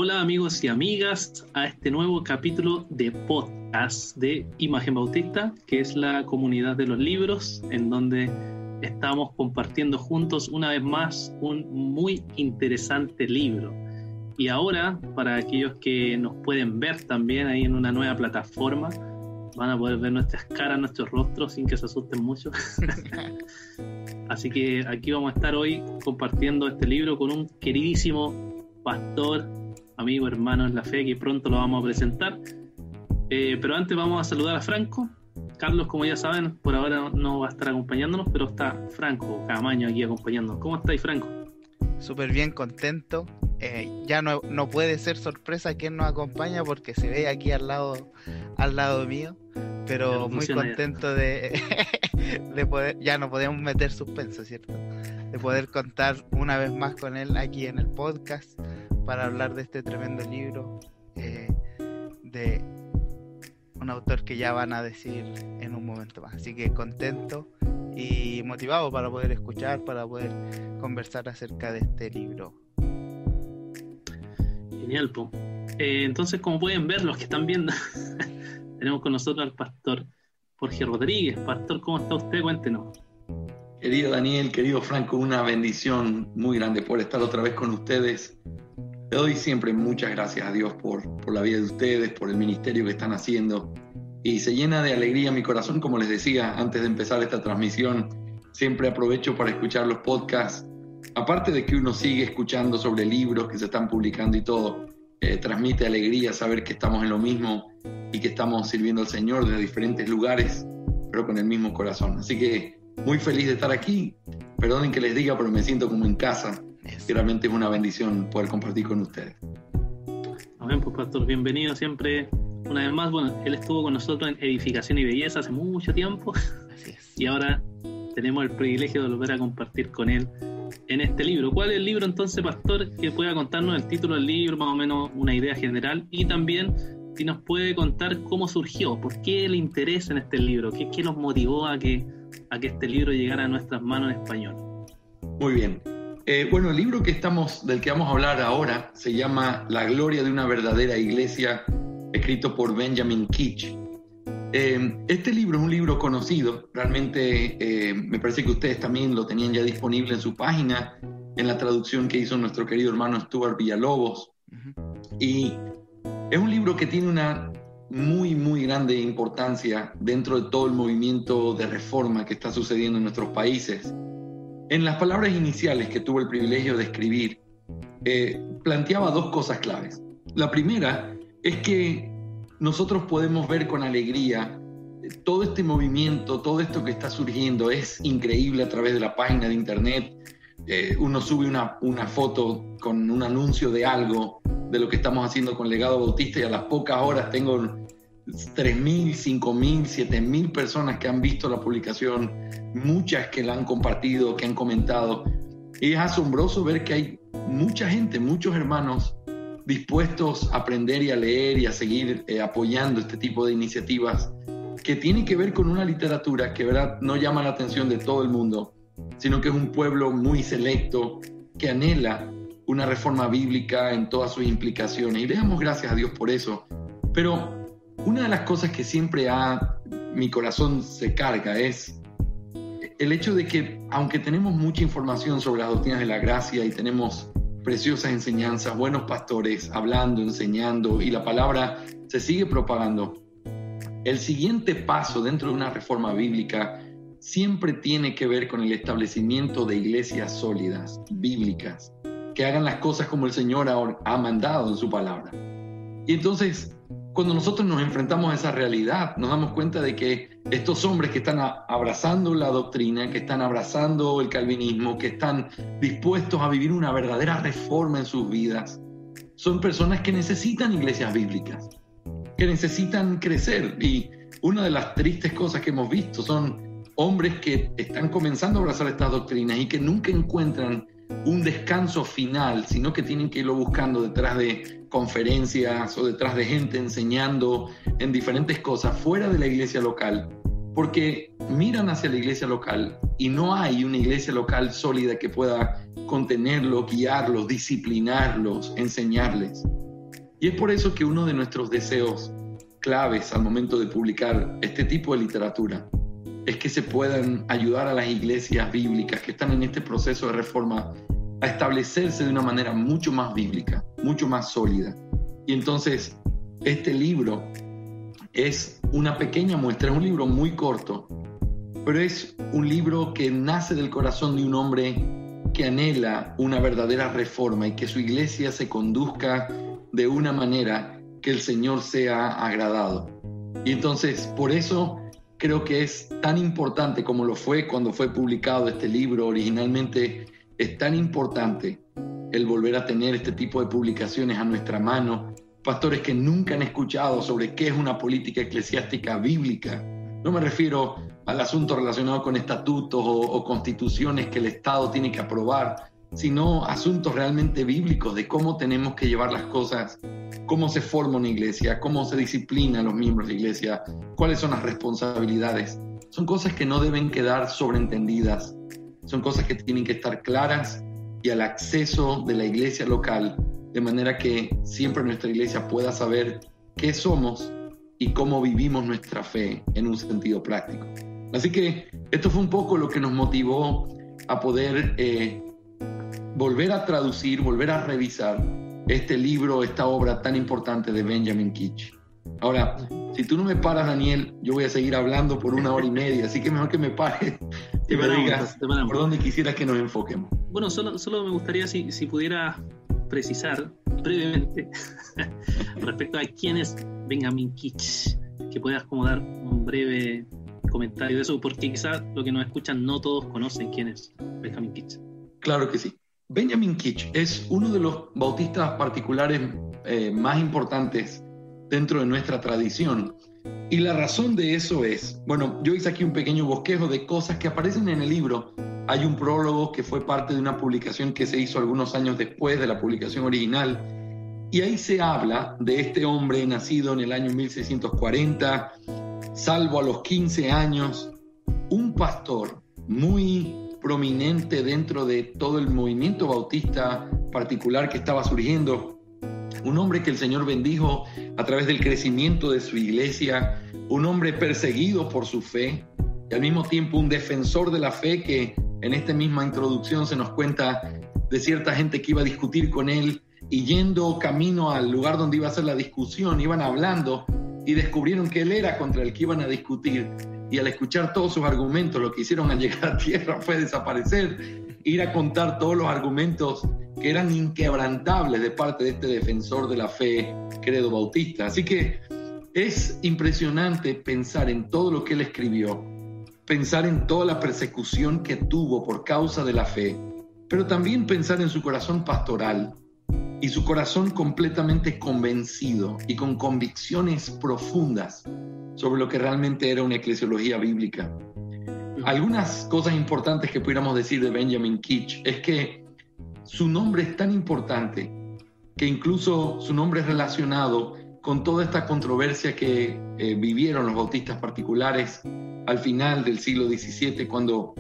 Hola amigos y amigas a este nuevo capítulo de podcast de Imagen Bautista, que es la comunidad de los libros, en donde estamos compartiendo juntos una vez más un muy interesante libro. Y ahora, para aquellos que nos pueden ver también ahí en una nueva plataforma, van a poder ver nuestras caras, nuestros rostros, sin que se asusten mucho. Así que aquí vamos a estar hoy compartiendo este libro con un queridísimo pastor, amigo, hermano en la fe, que pronto lo vamos a presentar. Pero antes vamos a saludar a Franco. Carlos, como ya saben, por ahora no va a estar acompañándonos, pero está Franco Camaño aquí acompañándonos. ¿Cómo estáis, Franco? Súper bien, contento. Ya no puede ser sorpresa quién nos acompaña porque se ve aquí al lado mío, pero muy contento de poder, ya no podemos meter suspenso, ¿cierto? De poder contar una vez más con él aquí en el podcast para hablar de este tremendo libro de un autor que ya van a decir en un momento más. Así que contento y motivado para poder escuchar, para poder conversar acerca de este libro. Genial, po. Entonces, como pueden ver los que están viendo, tenemos con nosotros al pastor Jorge Rodríguez. Pastor, ¿cómo está usted? Cuéntenos. Querido Daniel, querido Franco, una bendición muy grande por estar otra vez con ustedes. Le doy siempre muchas gracias a Dios por la vida de ustedes, por el ministerio que están haciendo. Y se llena de alegría mi corazón, como les decía antes de empezar esta transmisión. Siempre aprovecho para escuchar los podcasts. Aparte de que uno sigue escuchando sobre libros que se están publicando y todo, transmite alegría saber que estamos en lo mismo y que estamos sirviendo al Señor desde diferentes lugares, pero con el mismo corazón. Así que muy feliz de estar aquí. Perdonen que les diga, pero me siento como en casa. Realmente es una bendición poder compartir con ustedes. Amén, pues pastor, bienvenido siempre. Una vez más, bueno, él estuvo con nosotros en Edificación y Belleza hace mucho tiempo. Así es. Y ahora tenemos el privilegio de volver a compartir con él en este libro. ¿Cuál es el libro entonces, pastor? Que pueda contarnos el título del libro, más o menos una idea general, y también si nos puede contar cómo surgió, por qué le interesa en este libro, qué nos motivó a que este libro llegara a nuestras manos en español. Muy bien. Bueno, el libro del que vamos a hablar ahora se llama La gloria de una verdadera iglesia, escrito por Benjamin Keach. Este libro es un libro conocido, realmente me parece que ustedes también lo tenían ya disponible en su página, en la traducción que hizo nuestro querido hermano Stuart Villalobos. Y es un libro que tiene una muy, muy grande importancia dentro de todo el movimiento de reforma que está sucediendo en nuestros países. En las palabras iniciales que tuve el privilegio de escribir, planteaba dos cosas claves. La primera es que nosotros podemos ver con alegría todo este movimiento, todo esto que está surgiendo. Es increíble a través de la página de internet. Uno sube una foto con un anuncio de algo, de lo que estamos haciendo con Legado Bautista, y a las pocas horas tengo 3.000, 5.000, 7.000 personas que han visto la publicación, muchas que la han compartido, que han comentado. Y es asombroso ver que hay mucha gente, muchos hermanos dispuestos a aprender y a leer y a seguir apoyando este tipo de iniciativas que tienen que ver con una literatura que, ¿verdad?, no llama la atención de todo el mundo, sino que es un pueblo muy selecto que anhela una reforma bíblica en todas sus implicaciones. Y le damos gracias a Dios por eso. Pero una de las cosas que siempre mi corazón se carga es el hecho de que, aunque tenemos mucha información sobre las doctrinas de la gracia y tenemos preciosas enseñanzas, buenos pastores hablando, enseñando, y la palabra se sigue propagando, el siguiente paso dentro de una reforma bíblica siempre tiene que ver con el establecimiento de iglesias sólidas, bíblicas, que hagan las cosas como el Señor ha mandado en su palabra. Y entonces, cuando nosotros nos enfrentamos a esa realidad, nos damos cuenta de que estos hombres que están abrazando la doctrina, que están abrazando el calvinismo, que están dispuestos a vivir una verdadera reforma en sus vidas, son personas que necesitan iglesias bíblicas, que necesitan crecer. Y una de las tristes cosas que hemos visto son hombres que están comenzando a abrazar estas doctrinas y que nunca encuentran un descanso final, sino que tienen que irlo buscando detrás de conferencias o detrás de gente enseñando en diferentes cosas fuera de la iglesia local, porque miran hacia la iglesia local y no hay una iglesia local sólida que pueda contenerlos, guiarlos, disciplinarlos, enseñarles. Y es por eso que uno de nuestros deseos claves al momento de publicar este tipo de literatura es que se puedan ayudar a las iglesias bíblicas que están en este proceso de reforma a establecerse de una manera mucho más bíblica, mucho más sólida. Y entonces este libro es una pequeña muestra, es un libro muy corto, pero es un libro que nace del corazón de un hombre que anhela una verdadera reforma y que su iglesia se conduzca de una manera que el Señor sea agradado. Y entonces, por eso creo que es tan importante como lo fue cuando fue publicado este libro originalmente, es tan importante el volver a tener este tipo de publicaciones a nuestra mano. Pastores que nunca han escuchado sobre qué es una política eclesiástica bíblica. No me refiero al asunto relacionado con estatutos o constituciones que el Estado tiene que aprobar, sino asuntos realmente bíblicos de cómo tenemos que llevar las cosas, cómo se forma una iglesia, cómo se disciplina a los miembros de la iglesia, cuáles son las responsabilidades. Son cosas que no deben quedar sobreentendidas, son cosas que tienen que estar claras y al acceso de la iglesia local, de manera que siempre nuestra iglesia pueda saber qué somos y cómo vivimos nuestra fe en un sentido práctico. Así que esto fue un poco lo que nos motivó a poder volver a traducir, volver a revisar este libro, esta obra tan importante de Benjamin Keach. Ahora, si tú no me paras, Daniel, yo voy a seguir hablando por 1 hora y media, así que mejor que me pares y me digas por dónde quisieras que nos enfoquemos. Bueno, solo me gustaría si pudiera precisar brevemente respecto a quién es Benjamin Keach, que puedas como dar un breve comentario de eso, porque quizás lo que nos escuchan no todos conocen quién es Benjamin Keach. Claro que sí. Benjamin Keach es uno de los bautistas particulares más importantes dentro de nuestra tradición. Y la razón de eso es, bueno, yo hice aquí un pequeño bosquejo de cosas que aparecen en el libro. Hay un prólogo que fue parte de una publicación que se hizo algunos años después de la publicación original. Y ahí se habla de este hombre nacido en el año 1640, salvo a los 15 años, un pastor muy prominente dentro de todo el movimiento bautista particular que estaba surgiendo, un hombre que el Señor bendijo a través del crecimiento de su iglesia, un hombre perseguido por su fe y al mismo tiempo un defensor de la fe que en esta misma introducción se nos cuenta de cierta gente que iba a discutir con él y yendo camino al lugar donde iba a ser la discusión, iban hablando y descubrieron que él era contra el que iban a discutir. Y al escuchar todos sus argumentos, lo que hicieron al llegar a tierra fue desaparecer, ir a contar todos los argumentos que eran inquebrantables de parte de este defensor de la fe, credo bautista. Así que es impresionante pensar en todo lo que él escribió, pensar en toda la persecución que tuvo por causa de la fe, pero también pensar en su corazón pastoral y su corazón completamente convencido y con convicciones profundas sobre lo que realmente era una eclesiología bíblica. Algunas cosas importantes que pudiéramos decir de Benjamin Keach es que su nombre es tan importante que incluso su nombre es relacionado con toda esta controversia que vivieron los bautistas particulares al final del siglo XVII, cuando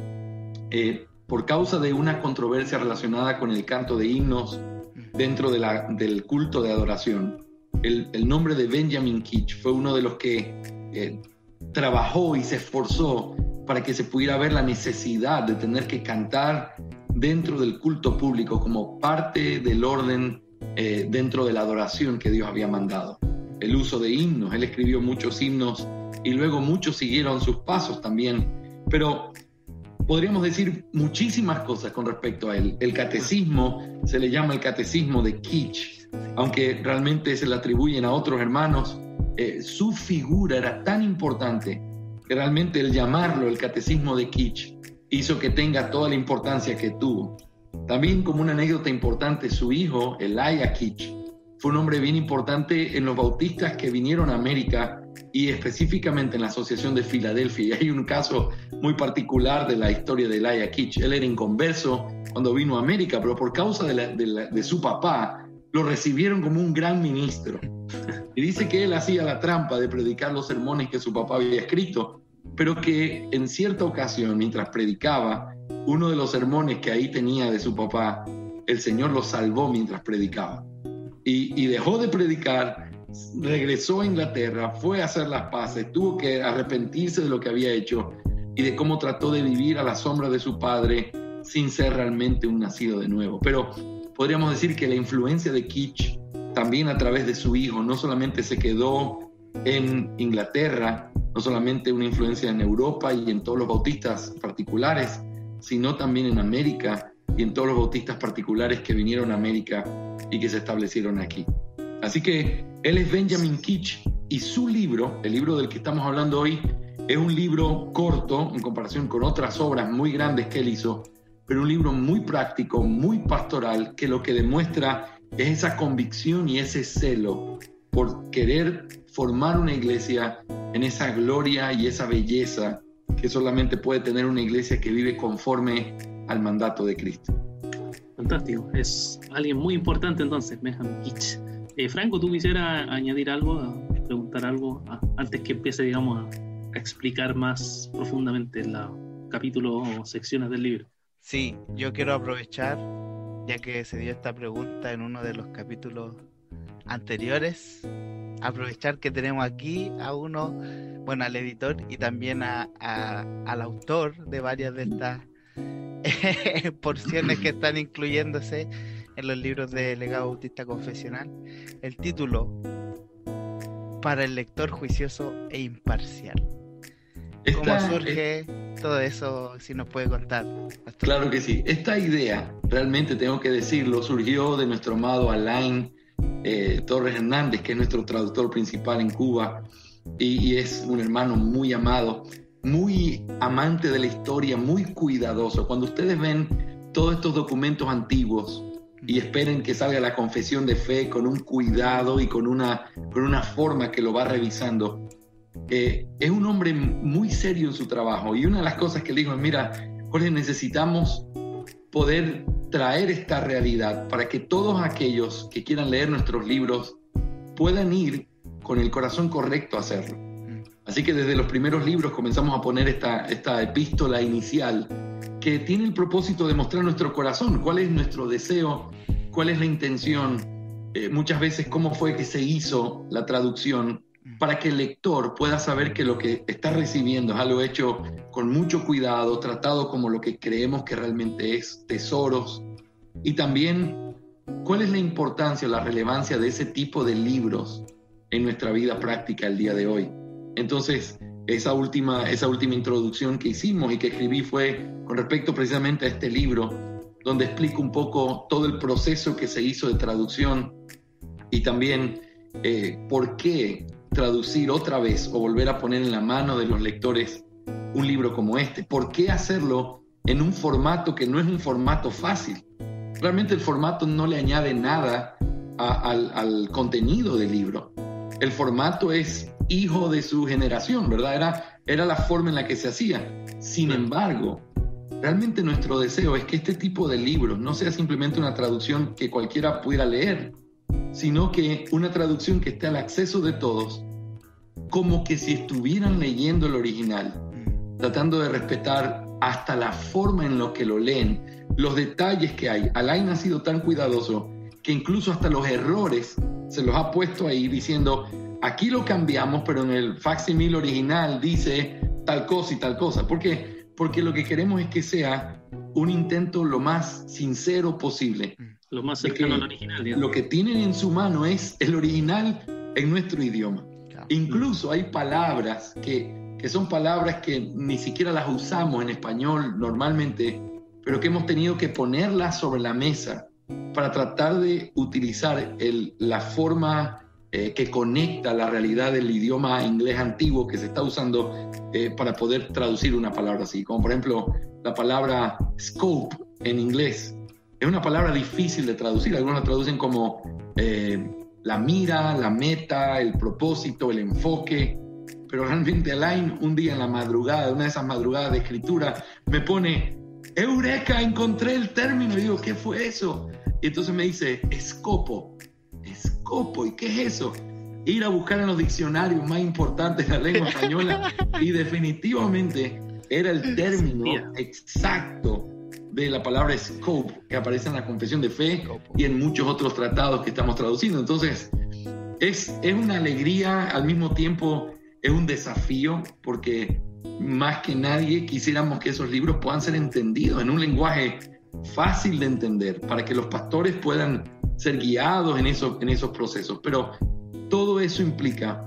por causa de una controversia relacionada con el canto de himnos dentro del culto de adoración, el nombre de Benjamin Keach fue uno de los que trabajó y se esforzó para que se pudiera ver la necesidad de tener que cantar dentro del culto público como parte del orden dentro de la adoración que Dios había mandado. El uso de himnos, él escribió muchos himnos y luego muchos siguieron sus pasos también, pero podríamos decir muchísimas cosas con respecto a él. El catecismo se le llama el catecismo de Keach, aunque realmente se le atribuyen a otros hermanos. Su figura era tan importante que realmente el llamarlo el catecismo de Keach hizo que tenga toda la importancia que tuvo. También, como una anécdota importante, su hijo, Elijah Keach, fue un hombre bien importante en los bautistas que vinieron a América y específicamente en la Asociación de Filadelfia. Y hay un caso muy particular de la historia de Elijah Keach. Él era inconverso cuando vino a América, pero por causa de su papá, lo recibieron como un gran ministro. Y dice que él hacía la trampa de predicar los sermones que su papá había escrito, pero que en cierta ocasión, mientras predicaba, uno de los sermones que ahí tenía de su papá, el Señor lo salvó mientras predicaba. y dejó de predicar, regresó a Inglaterra, fue a hacer las paces, tuvo que arrepentirse de lo que había hecho y de cómo trató de vivir a la sombra de su padre sin ser realmente un nacido de nuevo. Pero podríamos decir que la influencia de Kitch, también a través de su hijo, no solamente se quedó en Inglaterra, no solamente una influencia en Europa y en todos los bautistas particulares, sino también en América y en todos los bautistas particulares que vinieron a América y que se establecieron aquí. Así que él es Benjamin Kitch y su libro, el libro del que estamos hablando hoy, es un libro corto en comparación con otras obras muy grandes que él hizo, pero un libro muy práctico, muy pastoral, que lo que demuestra es esa convicción y ese celo por querer formar una iglesia en esa gloria y esa belleza que solamente puede tener una iglesia que vive conforme al mandato de Cristo. Fantástico, es alguien muy importante entonces, Benjamin Kitch. Franco, ¿tú quisieras añadir algo, preguntar algo antes que empiece, digamos, a explicar más profundamente el capítulo o secciones del libro? Sí, yo quiero aprovechar, ya que se dio esta pregunta en uno de los capítulos anteriores, aprovechar que tenemos aquí a uno, bueno, al editor y también al autor de varias de estas porciones que están incluyéndose en los libros de Legado Bautista Confesional. El título: Para el lector juicioso e imparcial. ¿Cómo surge todo eso? Si nos puede contar, Pastor. Claro que sí. Esta idea, realmente tengo que decirlo, surgió de nuestro amado Alain Torres Hernández, que es nuestro traductor principal en Cuba y es un hermano muy amado, muy amante de la historia, muy cuidadoso. Cuando ustedes ven todos estos documentos antiguos y esperen que salga la confesión de fe con un cuidado y con una forma que lo va revisando, es un hombre muy serio en su trabajo. Y una de las cosas que le dijo es: mira, Jorge, necesitamos poder traer esta realidad para que todos aquellos que quieran leer nuestros libros puedan ir con el corazón correcto a hacerlo. Así que desde los primeros libros comenzamos a poner esta epístola inicial que tiene el propósito de mostrar nuestro corazón, cuál es nuestro deseo, cuál es la intención, muchas veces cómo fue que se hizo la traducción, para que el lector pueda saber que lo que está recibiendo es algo hecho con mucho cuidado, tratado como lo que creemos que realmente es, tesoros, y también cuál es la importancia o la relevancia de ese tipo de libros en nuestra vida práctica el día de hoy. Entonces, esa última introducción que hicimos y que escribí fue con respecto precisamente a este libro, donde explico un poco todo el proceso que se hizo de traducción y también por qué traducir otra vez o volver a poner en la mano de los lectores un libro como este. ¿Por qué hacerlo en un formato que no es un formato fácil? Realmente el formato no le añade nada al contenido del libro. El formato es hijo de su generación, ¿verdad? Era la forma en la que se hacía. Sin embargo, realmente nuestro deseo es que este tipo de libros no sea simplemente una traducción que cualquiera pudiera leer, sino que una traducción que esté al acceso de todos, como que si estuvieran leyendo el original, tratando de respetar hasta la forma en la que lo leen, los detalles que hay. Alain ha sido tan cuidadoso que incluso hasta los errores se los ha puesto ahí diciendo: aquí lo cambiamos, pero en el facsimile original dice tal cosa y tal cosa. ¿Por qué? Porque lo que queremos es que sea un intento lo más sincero posible. Lo más cercano al original, digamos. Lo que tienen en su mano es el original en nuestro idioma. Claro. Incluso hay palabras que son palabras que ni siquiera las usamos en español normalmente, pero que hemos tenido que ponerlas sobre la mesa para tratar de utilizar la forma que conecta la realidad del idioma inglés antiguo que se está usando para poder traducir una palabra así. Como por ejemplo la palabra scope en inglés. Es una palabra difícil de traducir. Algunos la traducen como la mira, la meta, el propósito, el enfoque. Pero realmente Alain, un día en la madrugada, una de esas madrugadas de escritura, me pone: ¡Eureka! Encontré el término. Y digo: ¿qué fue eso? Y entonces me dice: escopo. Escopo. ¿Y qué es eso? Ir a buscar en los diccionarios más importantes de la lengua española y definitivamente era el término exacto de la palabra scope, que aparece en la Confesión de Fe y en muchos otros tratados que estamos traduciendo. Entonces, es una alegría, al mismo tiempo es un desafío, porque más que nadie quisiéramos que esos libros puedan ser entendidos en un lenguaje fácil de entender, para que los pastores puedan ser guiados en esos procesos. Pero todo eso implica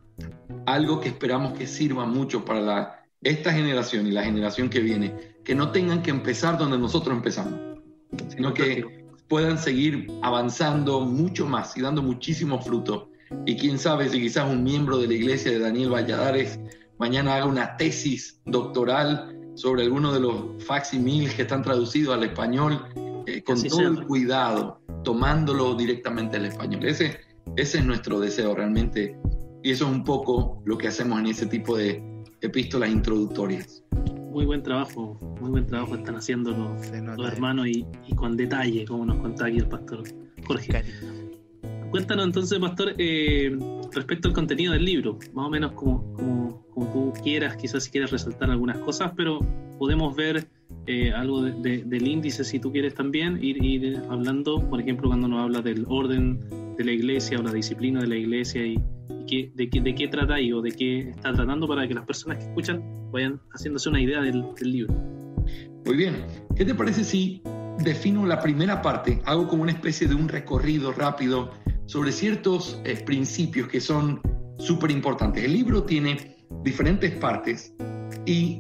algo que esperamos que sirva mucho para esta generación y la generación que viene, que no tengan que empezar donde nosotros empezamos, sino que puedan seguir avanzando mucho más y dando muchísimo fruto. Y quién sabe si quizás un miembro de la iglesia de Daniel Valladares mañana haga una tesis doctoral sobre alguno de los facsimiles que están traducidos al español, con todo el cuidado, tomándolo directamente al español. Ese es nuestro deseo realmente, y eso es un poco lo que hacemos en ese tipo de epístolas introductorias. Muy buen trabajo están haciendo los hermanos, y con detalle, como nos contaba aquí el pastor Jorge. Cuéntanos entonces, pastor, respecto al contenido del libro, más o menos como tú quieras, quizás si quieres resaltar algunas cosas, pero podemos ver algo del índice si tú quieres también, ir hablando, por ejemplo, cuando nos habla del orden de la iglesia o la disciplina de la iglesia y de qué trata o de qué está tratando, para que las personas que escuchan vayan haciéndose una idea del libro. Muy bien, ¿qué te parece si defino la primera parte? Hago como una especie de un recorrido rápido sobre ciertos principios que son súper importantes. El libro tiene diferentes partes, y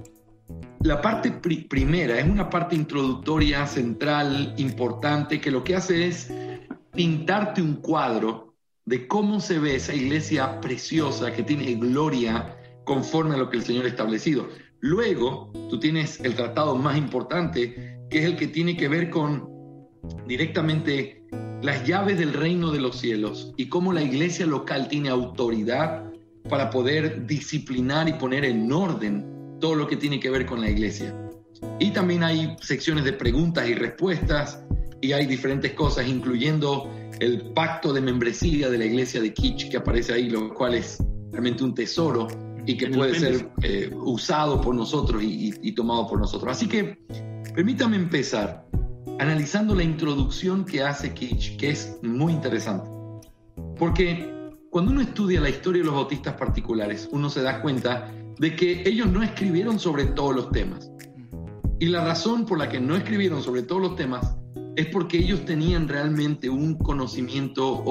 la parte primera es una parte introductoria, central, importante, que lo que hace es pintarte un cuadro de cómo se ve esa iglesia preciosa que tiene gloria conforme a lo que el Señor ha establecido. Luego, tú tienes el tratado más importante, que es el que tiene que ver con directamente las llaves del reino de los cielos y cómo la iglesia local tiene autoridad para poder disciplinar y poner en orden todo lo que tiene que ver con la iglesia. Y también hay secciones de preguntas y respuestas, y hay diferentes cosas, incluyendo el pacto de membresía de la iglesia de Kitch, que aparece ahí, lo cual es realmente un tesoro y que puede ser usado por nosotros y tomado por nosotros. Así que permítame empezar analizando la introducción que hace Kitch, que es muy interesante. Porque cuando uno estudia la historia de los bautistas particulares, uno se da cuenta de que ellos no escribieron sobre todos los temas. Y la razón por la que no escribieron sobre todos los temas es porque ellos tenían realmente un conocimiento o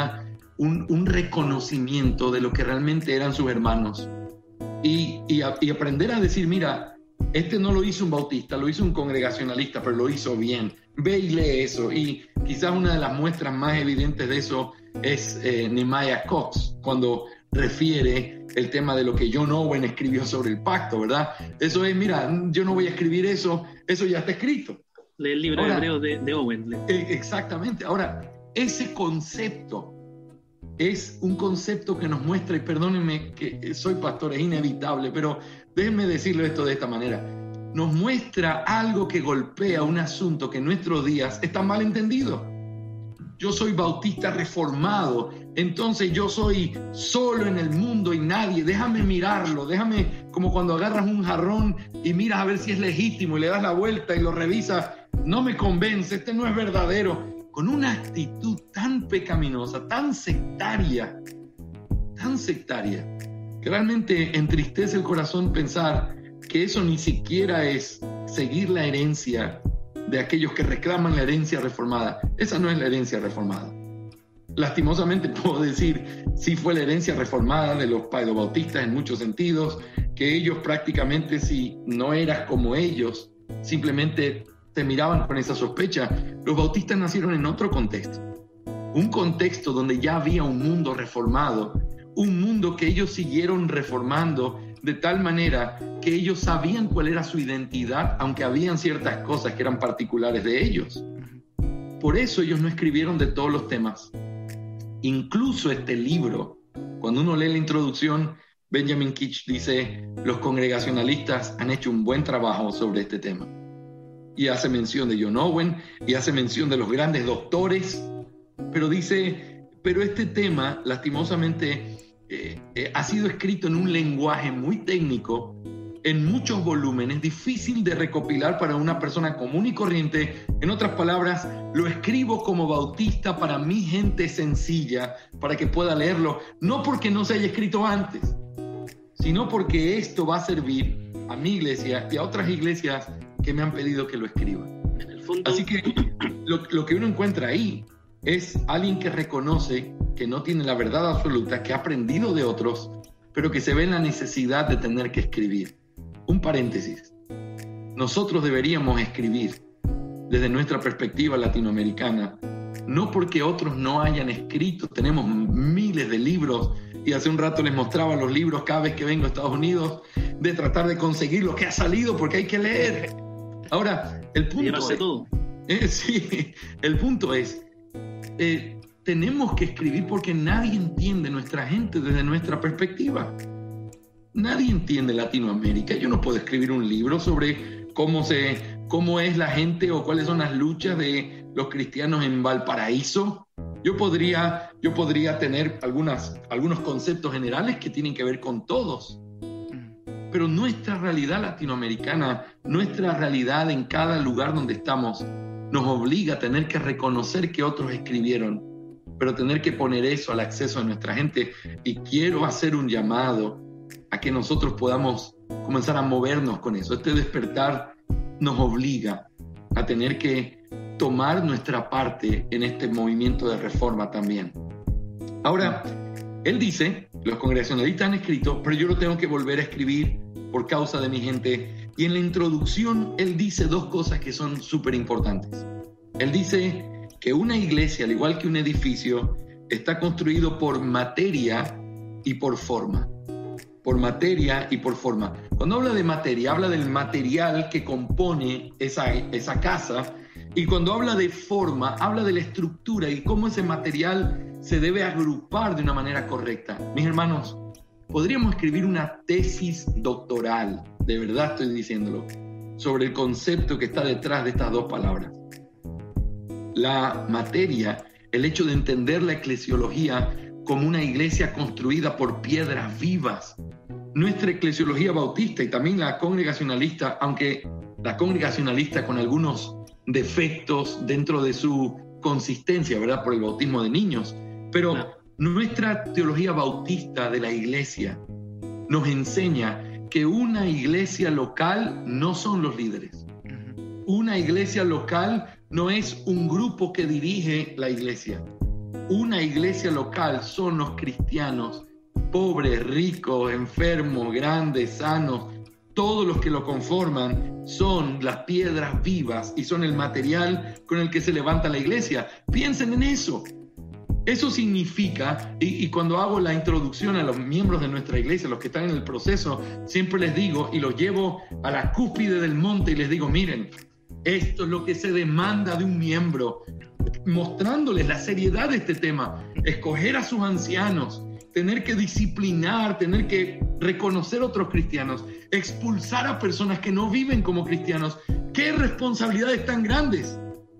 un reconocimiento de lo que realmente eran sus hermanos. Y aprender a decir, mira, este no lo hizo un bautista, lo hizo un congregacionalista, pero lo hizo bien. Ve y lee eso. Y quizás una de las muestras más evidentes de eso es Nehemiah Cox, cuando refiere el tema de lo que John Owen escribió sobre el pacto, ¿verdad? Eso es, mira, yo no voy a escribir eso ya está escrito. Lee el libro hebreo de Owen. Exactamente. Ahora, ese concepto es un concepto que nos muestra, y perdónenme que soy pastor, es inevitable, pero déjenme decirlo esto de esta manera, nos muestra algo que golpea un asunto que en nuestros días está mal entendido. Yo soy bautista reformado, entonces yo soy solo en el mundo y nadie, déjame mirarlo, déjame, como cuando agarras un jarrón y miras a ver si es legítimo y le das la vuelta y lo revisas, no me convence, este no es verdadero. Con una actitud tan pecaminosa, tan sectaria, que realmente entristece el corazón pensar que eso ni siquiera es seguir la herencia de aquellos que reclaman la herencia reformada. Esa no es la herencia reformada. Lastimosamente puedo decir, sí fue la herencia reformada de los paedobautistas en muchos sentidos, que ellos prácticamente, si no eras como ellos, simplemente te miraban con esa sospecha. Los bautistas nacieron en otro contexto, un contexto donde ya había un mundo reformado, un mundo que ellos siguieron reformando de tal manera que ellos sabían cuál era su identidad, aunque habían ciertas cosas que eran particulares de ellos. Por eso ellos no escribieron de todos los temas. Incluso este libro, cuando uno lee la introducción, Benjamin Kitch dice, los congregacionalistas han hecho un buen trabajo sobre este tema. Y hace mención de John Owen, y hace mención de los grandes doctores, pero dice, pero este tema, lastimosamente, ha sido escrito en un lenguaje muy técnico en muchos volúmenes, difícil de recopilar para una persona común y corriente. En otras palabras, lo escribo como bautista para mi gente sencilla, para que pueda leerlo, no porque no se haya escrito antes, sino porque esto va a servir a mi iglesia y a otras iglesias que me han pedido que lo escriba. En el fondo... Así que lo que uno encuentra ahí es alguien que reconoce que no tiene la verdad absoluta, que ha aprendido de otros, pero que se ve en la necesidad de tener que escribir. Un paréntesis. Nosotros deberíamos escribir desde nuestra perspectiva latinoamericana, no porque otros no hayan escrito. Tenemos miles de libros, y hace un rato les mostraba los libros cada vez que vengo a Estados Unidos, de tratar de conseguir lo que ha salido porque hay que leer. Ahora, el punto es... todo. Sí, el punto es, tenemos que escribir porque nadie entiende nuestra gente desde nuestra perspectiva. Nadie entiende Latinoamérica. Yo no puedo escribir un libro sobre cómo es la gente o cuáles son las luchas de los cristianos en Valparaíso. Yo podría tener algunos conceptos generales que tienen que ver con todos. Pero nuestra realidad latinoamericana, nuestra realidad en cada lugar donde estamos, nos obliga a tener que reconocer que otros escribieron, pero tener que poner eso al acceso de nuestra gente. Y quiero hacer un llamado a que nosotros podamos comenzar a movernos con eso. Este despertar nos obliga a tener que tomar nuestra parte en este movimiento de reforma también. Ahora, él dice, los congregacionalistas han escrito, pero yo lo tengo que volver a escribir por causa de mi gente. Y en la introducción, él dice dos cosas que son súper importantes. Él dice que una iglesia, al igual que un edificio, está construido por materia y por forma. Por materia y por forma. Cuando habla de materia, habla del material que compone esa casa. Y cuando habla de forma, habla de la estructura y cómo ese material se debe agrupar de una manera correcta. Mis hermanos, podríamos escribir una tesis doctoral, de verdad estoy diciéndolo, sobre el concepto que está detrás de estas dos palabras. La materia, el hecho de entender la eclesiología como una iglesia construida por piedras vivas. Nuestra eclesiología bautista y también la congregacionalista, aunque la congregacionalista con algunos defectos dentro de su consistencia, ¿verdad? Por el bautismo de niños, pero nuestra teología bautista de la iglesia nos enseña que una iglesia local no son los líderes. Una iglesia local no es un grupo que dirige la iglesia. Una iglesia local son los cristianos, pobres, ricos, enfermos, grandes, sanos. Todos los que lo conforman son las piedras vivas y son el material con el que se levanta la iglesia. Piensen en eso. Eso significa, y cuando hago la introducción a los miembros de nuestra iglesia, los que están en el proceso, siempre les digo y los llevo a la cúspide del monte y les digo, miren, esto es lo que se demanda de un miembro, mostrándoles la seriedad de este tema, escoger a sus ancianos, tener que disciplinar, tener que reconocer a otros cristianos, expulsar a personas que no viven como cristianos. ¡Qué responsabilidades tan grandes!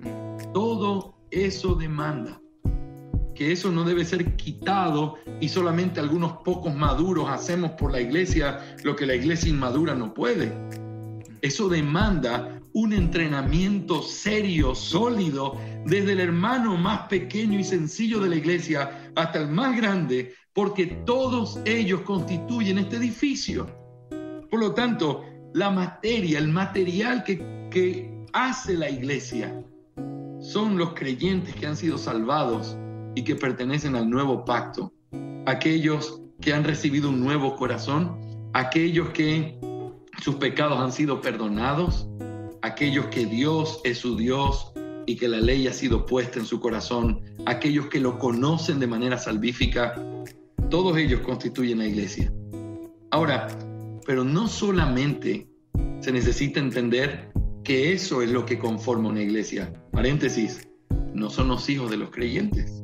Todo eso demanda que eso no debe ser quitado y solamente algunos pocos maduros hacemos por la iglesia lo que la iglesia inmadura no puede. Eso demanda un entrenamiento serio, sólido, desde el hermano más pequeño y sencillo de la iglesia hasta el más grande, porque todos ellos constituyen este edificio. Por lo tanto, la materia, el material que hace la iglesia son los creyentes que han sido salvados y que pertenecen al nuevo pacto, aquellos que han recibido un nuevo corazón, aquellos que sus pecados han sido perdonados, aquellos que Dios es su Dios y que la ley ha sido puesta en su corazón, aquellos que lo conocen de manera salvífica. Todos ellos constituyen la iglesia. Ahora, pero no solamente se necesita entender que eso es lo que conforma una iglesia. Paréntesis, no son los hijos de los creyentes,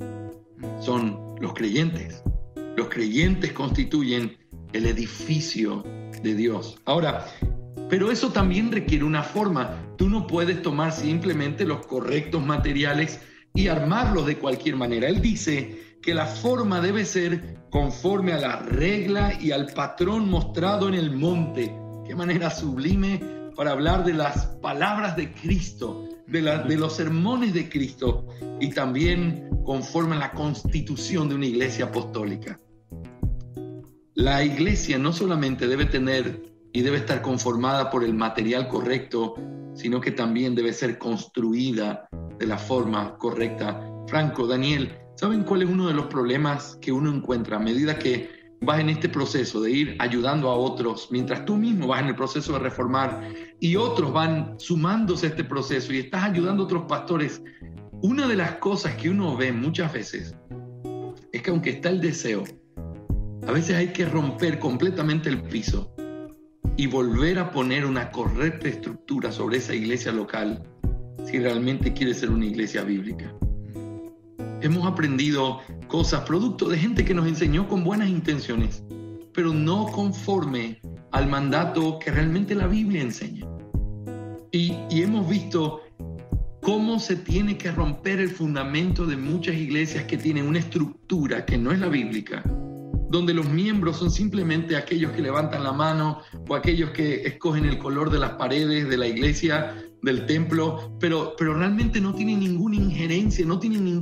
son los creyentes. Los creyentes constituyen el edificio de Dios. Ahora, pero eso también requiere una forma. Tú no puedes tomar simplemente los correctos materiales y armarlos de cualquier manera. Él dice que la forma debe ser conforme a la regla y al patrón mostrado en el monte. qué manera sublime para hablar de las palabras de Cristo, de los sermones de Cristo, y también conforman la constitución de una iglesia apostólica. La iglesia no solamente debe tener y debe estar conformada por el material correcto, sino que también debe ser construida de la forma correcta. Franco, Daniel, ¿saben cuál es uno de los problemas que uno encuentra a medida que vas en este proceso de ir ayudando a otros, mientras tú mismo vas en el proceso de reformar y otros van sumándose a este proceso y estás ayudando a otros pastores? Una de las cosas que uno ve muchas veces es que aunque está el deseo, a veces hay que romper completamente el piso y volver a poner una correcta estructura sobre esa iglesia local si realmente quiere ser una iglesia bíblica. Hemos aprendido cosas producto de gente que nos enseñó con buenas intenciones, pero no conforme al mandato que realmente la Biblia enseña. Y hemos visto cómo se tiene que romper el fundamento de muchas iglesias que tienen una estructura que no es la bíblica, donde los miembros son simplemente aquellos que levantan la mano o aquellos que escogen el color de las paredes de la iglesia, del templo, pero realmente no tienen ninguna injerencia, no tienen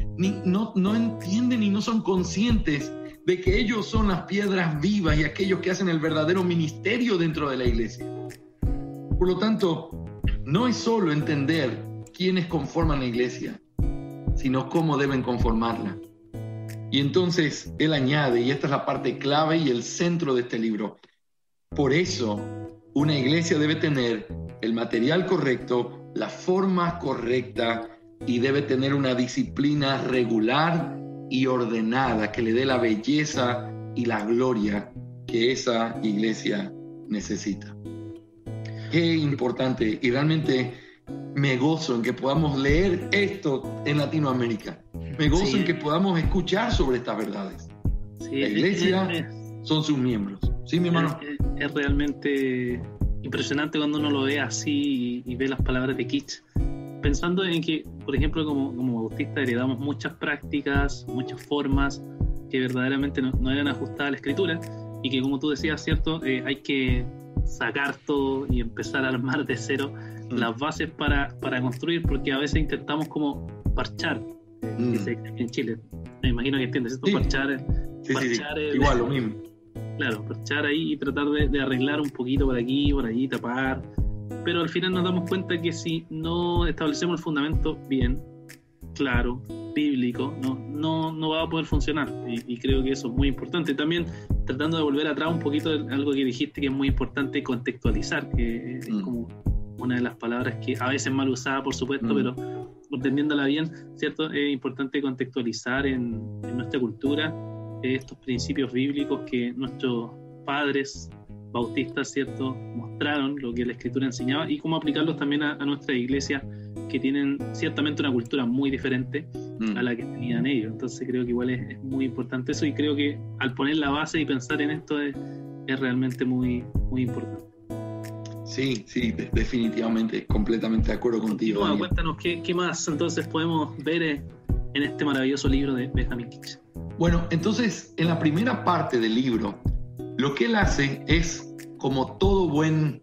no entienden y no son conscientes de que ellos son las piedras vivas y aquellos que hacen el verdadero ministerio dentro de la iglesia. Por lo tanto, no es solo entender quiénes conforman la iglesia, sino cómo deben conformarla. Y entonces él añade, y esta es la parte clave y el centro de este libro: por eso una iglesia debe tener el material correcto, la forma correcta, y debe tener una disciplina regular y ordenada que le dé la belleza y la gloria que esa iglesia necesita. Qué importante, y realmente me gozo en que podamos leer esto en Latinoamérica. Me gozo en que podamos escuchar sobre estas verdades. Sí, la iglesia son sus miembros. ¿Sí, mi hermano? Es realmente impresionante cuando uno lo ve así y ve las palabras de Kitch. Pensando en que, por ejemplo, como bautistas heredamos muchas prácticas, muchas formas que verdaderamente no eran ajustadas a la Escritura, y que, como tú decías, ¿cierto? Hay que sacar todo y empezar a armar de cero las bases para construir, porque a veces intentamos como parchar, que se dice en Chile. Me imagino que entiendes esto, sí. Parchar igual, lo mismo. Claro, parchar ahí y tratar de arreglar un poquito por aquí, por allí, tapar. Pero al final nos damos cuenta que si no establecemos el fundamento bien, claro, bíblico, no va a poder funcionar. Y creo que eso es muy importante. También tratando de volver atrás un poquito de algo que dijiste, que es muy importante contextualizar, que es como una de las palabras que a veces mal usada, por supuesto, pero entendiéndola bien, ¿cierto? Es importante contextualizar en nuestra cultura estos principios bíblicos que nuestros padres bautistas, ¿cierto?, mostraron lo que la Escritura enseñaba, y cómo aplicarlos también a nuestra iglesia, que tienen ciertamente una cultura muy diferente a la que tenían ellos. Entonces creo que igual es muy importante eso, y creo que al poner la base y pensar en esto es realmente muy, muy importante. Sí, definitivamente, completamente de acuerdo contigo. Bueno, cuéntanos, ¿qué más entonces podemos ver en este maravilloso libro de Benjamin Kitch? Bueno, entonces, en la primera parte del libro, lo que él hace es, como todo buen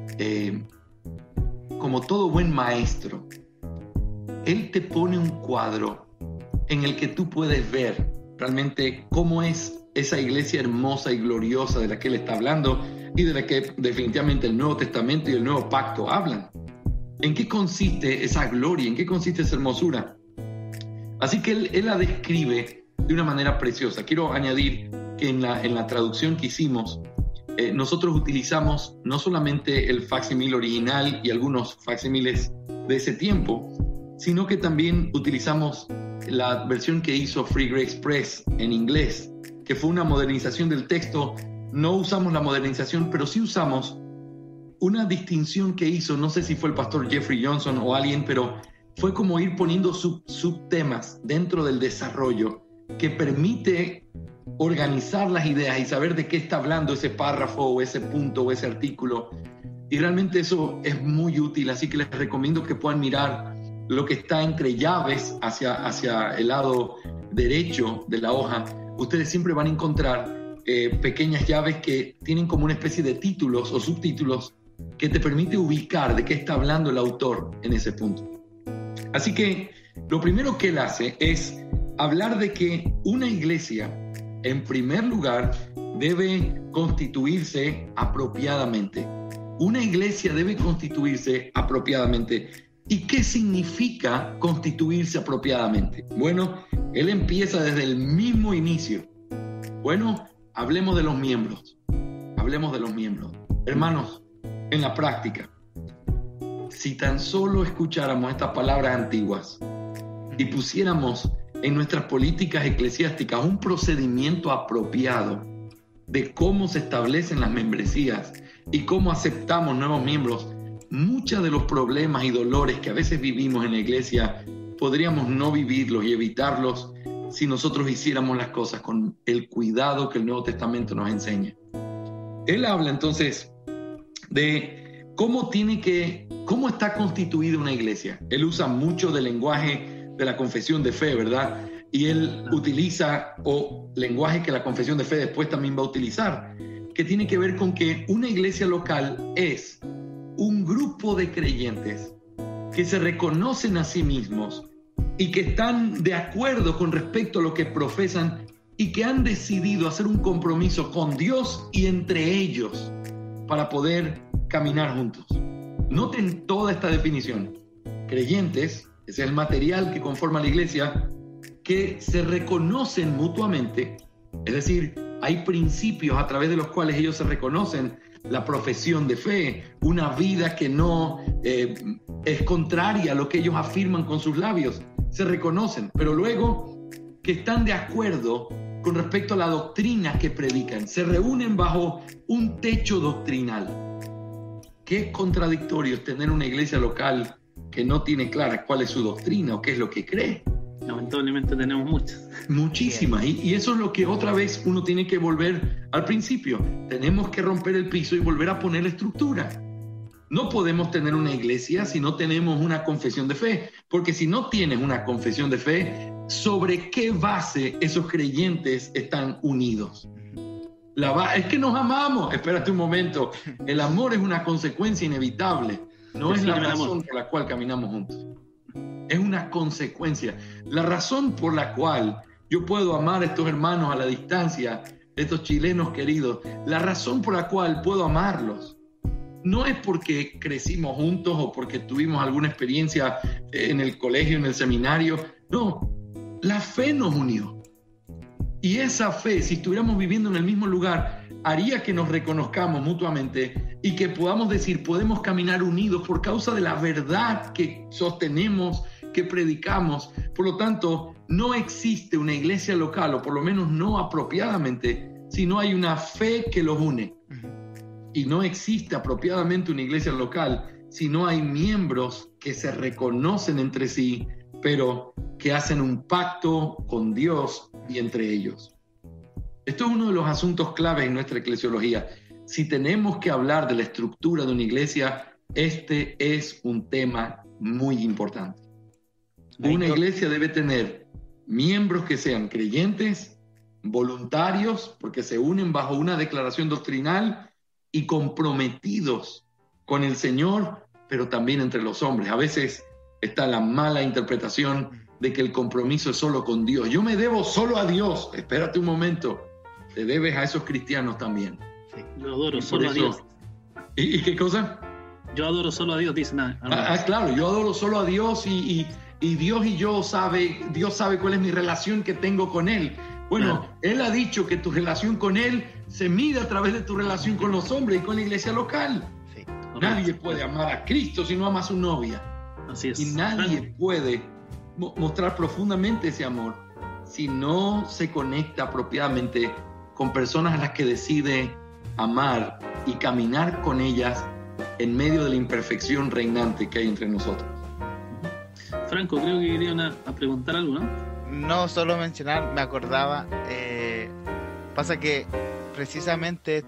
maestro, él te pone un cuadro en el que tú puedes ver realmente cómo es esa iglesia hermosa y gloriosa de la que él está hablando, y de la que definitivamente el Nuevo Testamento y el Nuevo Pacto hablan. ¿En qué consiste esa gloria? ¿En qué consiste esa hermosura? Así que él la describe de una manera preciosa. Quiero añadir que en la traducción que hicimos, nosotros utilizamos no solamente el facsímil original y algunos facsímiles de ese tiempo, sino que también utilizamos la versión que hizo Free Grace Press en inglés, que fue una modernización del texto. No usamos la modernización, pero sí usamos una distinción que hizo, no sé si fue el pastor Jeffrey Johnson o alguien, pero fue como ir poniendo subtemas dentro del desarrollo que permite organizar las ideas y saber de qué está hablando ese párrafo o ese punto o ese artículo. Y realmente eso es muy útil, así que les recomiendo que puedan mirar lo que está entre llaves hacia el lado derecho de la hoja. Ustedes siempre van a encontrar pequeñas llaves que tienen como una especie de títulos o subtítulos que te permite ubicar de qué está hablando el autor en ese punto. Así que lo primero que él hace es hablar de que una iglesia, en primer lugar, debe constituirse apropiadamente. Una iglesia debe constituirse apropiadamente. ¿Y qué significa constituirse apropiadamente? Bueno, él empieza desde el mismo inicio. Bueno, hablemos de los miembros. Hablemos de los miembros. Hermanos, en la práctica, si tan solo escucháramos estas palabras antiguas y pusiéramos en nuestras políticas eclesiásticas un procedimiento apropiado de cómo se establecen las membresías y cómo aceptamos nuevos miembros, muchos de los problemas y dolores que a veces vivimos en la iglesia podríamos no vivirlos y evitarlos si nosotros hiciéramos las cosas con el cuidado que el Nuevo Testamento nos enseña. Él habla entonces de cómo está constituida una iglesia. Él usa mucho del lenguaje de la confesión de fe, ¿verdad? Y él utiliza lenguaje que la confesión de fe después también va a utilizar, que tiene que ver con que una iglesia local es un grupo de creyentes que se reconocen a sí mismos y que están de acuerdo con respecto a lo que profesan y que han decidido hacer un compromiso con Dios y entre ellos para poder caminar juntos. Noten toda esta definición. Creyentes, ese es el material que conforma la iglesia, que se reconocen mutuamente, es decir, hay principios a través de los cuales ellos se reconocen, la profesión de fe, una vida que no es contraria a lo que ellos afirman con sus labios, se reconocen, pero luego que están de acuerdo con respecto a la doctrina que predican, se reúnen bajo un techo doctrinal. Qué contradictorio es tener una iglesia local que no tiene clara cuál es su doctrina o qué es lo que cree. Lamentablemente tenemos muchas. Muchísimas. Y eso es lo que otra vez uno tiene que volver al principio. Tenemos que romper el piso y volver a poner estructura. No podemos tener una iglesia si no tenemos una confesión de fe. Porque si no tienes una confesión de fe, ¿sobre qué base esos creyentes están unidos? Es que nos amamos. Espérate un momento. El amor es una consecuencia inevitable. No es la razón por la cual caminamos juntos. Es una consecuencia. La razón por la cual yo puedo amar a estos hermanos a la distancia, estos chilenos queridos, la razón por la cual puedo amarlos, no es porque crecimos juntos o porque tuvimos alguna experiencia en el colegio, en el seminario. No, la fe nos unió. Y esa fe, si estuviéramos viviendo en el mismo lugar, haría que nos reconozcamos mutuamente y que podamos decir, podemos caminar unidos por causa de la verdad que sostenemos, que predicamos. Por lo tanto, no existe una iglesia local, o por lo menos no apropiadamente, si no hay una fe que los une. Y no existe apropiadamente una iglesia local si no hay miembros que se reconocen entre sí, pero que hacen un pacto con Dios y entre ellos. Esto es uno de los asuntos claves en nuestra eclesiología. Si tenemos que hablar de la estructura de una iglesia, este es un tema muy importante. Una iglesia debe tener miembros que sean creyentes, voluntarios, porque se unen bajo una declaración doctrinal, y comprometidos con el Señor, pero también entre los hombres. A veces está la mala interpretación de que el compromiso es solo con Dios. Yo me debo solo a Dios. Espérate un momento. Te debes a esos cristianos también. Sí, yo adoro solo a Dios. ¿Y qué cosa? Yo adoro solo a Dios, dice nada. Claro, yo adoro solo a Dios y Dios y yo Dios sabe cuál es mi relación que tengo con Él. Bueno, claro. Él ha dicho que tu relación con Él se mide a través de tu relación con los hombres y con la iglesia local. Sí, nadie puede amar a Cristo si no ama a su novia. Así es. Y nadie puede mostrar profundamente ese amor si no se conecta apropiadamente con personas a las que decide amar y caminar con ellas en medio de la imperfección reinante que hay entre nosotros. Franco, creo que querían a preguntar algo, ¿no? No, solo mencionar, me acordaba, pasa que precisamente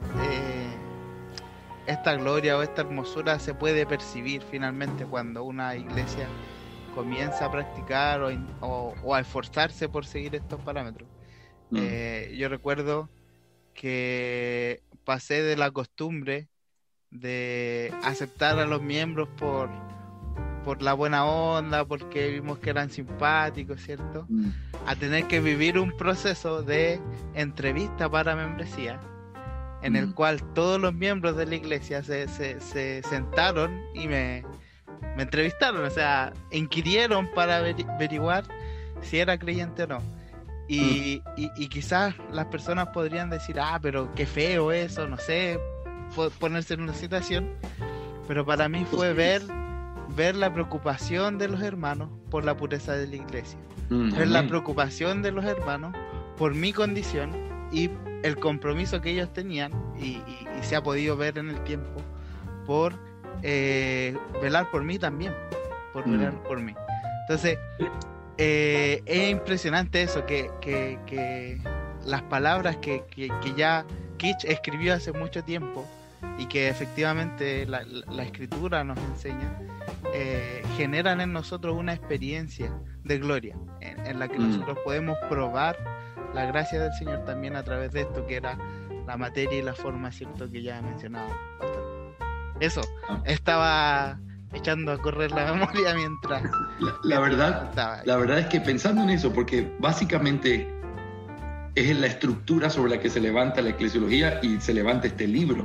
esta gloria o esta hermosura se puede percibir finalmente cuando una iglesia comienza a practicar o a esforzarse por seguir estos parámetros. Yo recuerdo que pasé de la costumbre de aceptar a los miembros por la buena onda, porque vimos que eran simpáticos, ¿cierto? A tener que vivir un proceso de entrevista para membresía, en el cual todos los miembros de la iglesia se sentaron y me entrevistaron, o sea, inquirieron para averiguar si era creyente o no. Y quizás las personas podrían decir, pero qué feo eso, no sé, ponerse en una situación, pero para mí fue ver la preocupación de los hermanos por la pureza de la iglesia, ver la preocupación de los hermanos por mi condición y el compromiso que ellos tenían, y se ha podido ver en el tiempo, por velar por mí también, velar por mí. Entonces, es impresionante eso, que las palabras que ya Kitch escribió hace mucho tiempo y que efectivamente la escritura nos enseña, generan en nosotros una experiencia de gloria en la que nosotros podemos probar la gracia del Señor también a través de esto, que era la materia y la forma, ¿cierto?, que ya he mencionado bastante. Eso, estaba echando a correr la memoria mientras... La verdad es que pensando en eso, porque básicamente es la estructura sobre la que se levanta la eclesiología y se levanta este libro.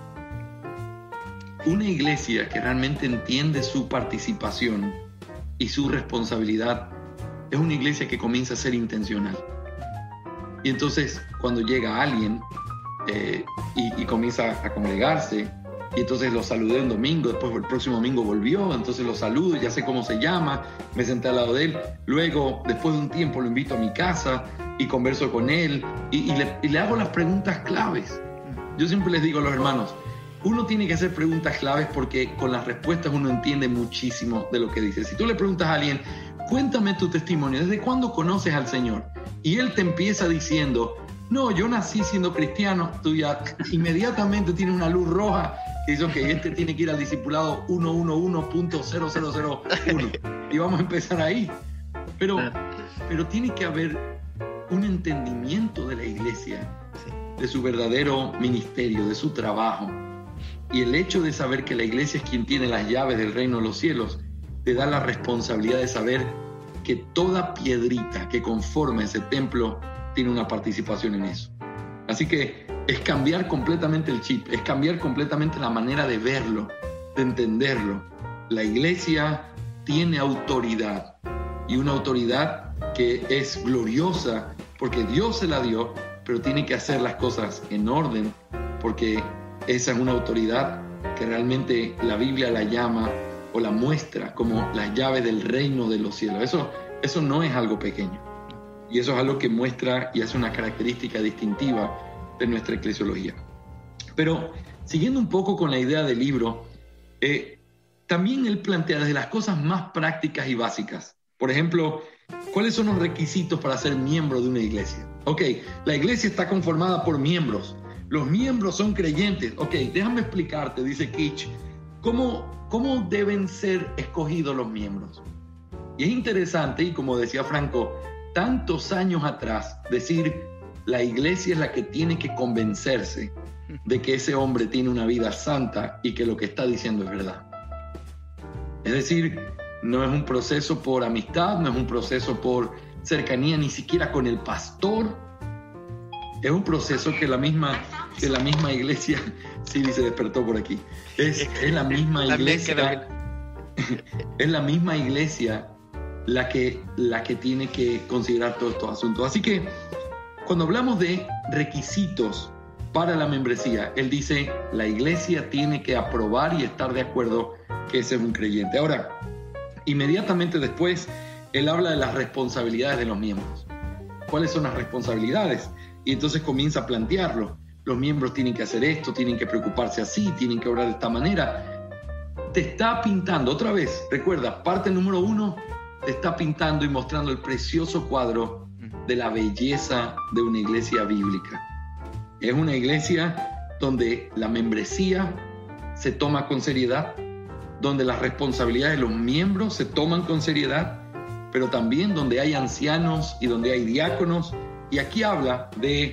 Una iglesia que realmente entiende su participación y su responsabilidad es una iglesia que comienza a ser intencional. Y entonces cuando llega alguien y comienza a congregarse, y entonces lo saludé un domingo, después el próximo domingo volvió, entonces lo saludo, ya sé cómo se llama, me senté al lado de él, luego después de un tiempo lo invito a mi casa y converso con él y le hago las preguntas claves. Yo siempre les digo a los hermanos, uno tiene que hacer preguntas claves porque con las respuestas uno entiende muchísimo de lo que dice. Si tú le preguntas a alguien, cuéntame tu testimonio, ¿desde cuándo conoces al Señor? Y él te empieza diciendo, no, yo nací siendo cristiano, tú ya inmediatamente tienes una luz roja que dice, ok, este tiene que ir al discipulado 111.0001 y vamos a empezar ahí. Pero tiene que haber un entendimiento de la iglesia, de su verdadero ministerio, de su trabajo. Y el hecho de saber que la iglesia es quien tiene las llaves del reino de los cielos, te da la responsabilidad de saber que toda piedrita que conforma ese templo tiene una participación en eso. Así que es cambiar completamente el chip, es cambiar completamente la manera de verlo, de entenderlo. La iglesia tiene autoridad, y una autoridad que es gloriosa porque Dios se la dio, pero tiene que hacer las cosas en orden, porque esa es una autoridad que realmente la Biblia la llama o la muestra como las llaves del reino de los cielos. Eso no es algo pequeño. Y eso es algo que muestra y hace una característica distintiva de nuestra eclesiología. Pero siguiendo un poco con la idea del libro, también él plantea desde las cosas más prácticas y básicas. Por ejemplo, ¿cuáles son los requisitos para ser miembro de una iglesia? Ok, la iglesia está conformada por miembros. Los miembros son creyentes. Ok, déjame explicarte, dice Kitch, ¿cómo deben ser escogidos los miembros? Y es interesante, y como decía Franco, tantos años atrás, decir la iglesia es la que tiene que convencerse de que ese hombre tiene una vida santa y que lo que está diciendo es verdad. Es decir, no es un proceso por amistad, no es un proceso por cercanía ni siquiera con el pastor. Es un proceso que la misma iglesia, sí, se despertó por aquí. Es la misma iglesia. Es la misma iglesia la que tiene que considerar todos estos asuntos. Así que cuando hablamos de requisitos para la membresía, él dice, la iglesia tiene que aprobar y estar de acuerdo que ese es un creyente. Ahora, inmediatamente después, él habla de las responsabilidades de los miembros. ¿Cuáles son las responsabilidades? Y entonces comienza a plantearlo. Los miembros tienen que hacer esto, tienen que preocuparse así, tienen que obrar de esta manera. Te está pintando, otra vez, recuerda, parte número 1, te está pintando y mostrando el precioso cuadro de la belleza de una iglesia bíblica. Es una iglesia donde la membresía se toma con seriedad, donde las responsabilidades de los miembros se toman con seriedad, pero también donde hay ancianos y donde hay diáconos. Y aquí habla de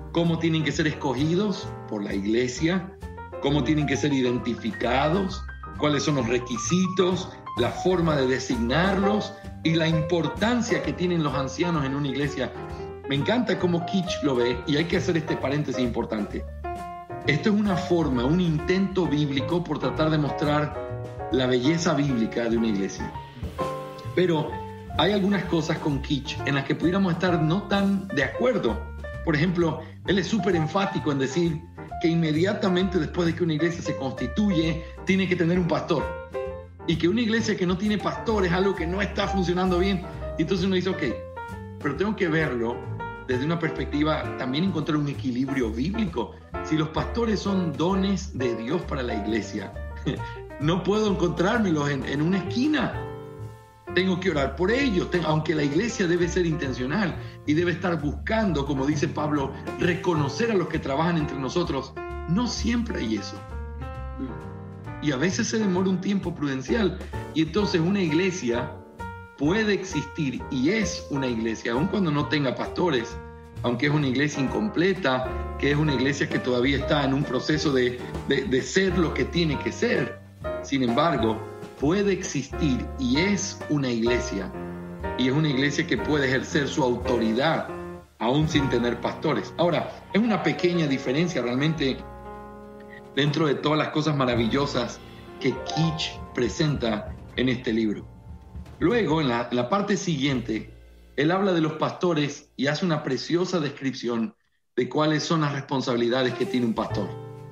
cómo tienen que ser escogidos por la iglesia, cómo tienen que ser identificados, cuáles son los requisitos, la forma de designarlos y la importancia que tienen los ancianos en una iglesia. Me encanta cómo Kitch lo ve, y hay que hacer este paréntesis importante. Esto es una forma, un intento bíblico por tratar de mostrar la belleza bíblica de una iglesia. Pero hay algunas cosas con Kitch en las que pudiéramos estar no tan de acuerdo. Por ejemplo, él es súper enfático en decir que inmediatamente después de que una iglesia se constituye, tiene que tener un pastor. Y que una iglesia que no tiene pastor es algo que no está funcionando bien. Y entonces uno dice, ok, pero tengo que verlo desde una perspectiva, también encontrar un equilibrio bíblico. Si los pastores son dones de Dios para la iglesia, no puedo encontrármelos en una esquina. Tengo que orar por ellos, aunque la iglesia debe ser intencional y debe estar buscando, como dice Pablo, reconocer a los que trabajan entre nosotros. No siempre hay eso. Y a veces se demora un tiempo prudencial. Y entonces una iglesia puede existir y es una iglesia, aun cuando no tenga pastores, aunque es una iglesia incompleta, que es una iglesia que todavía está en un proceso de ser lo que tiene que ser. Sin embargo, puede existir y es una iglesia. Y es una iglesia que puede ejercer su autoridad aún sin tener pastores. Ahora, es una pequeña diferencia realmente dentro de todas las cosas maravillosas que Kitch presenta en este libro. Luego, en la parte siguiente, él habla de los pastores y hace una preciosa descripción de cuáles son las responsabilidades que tiene un pastor.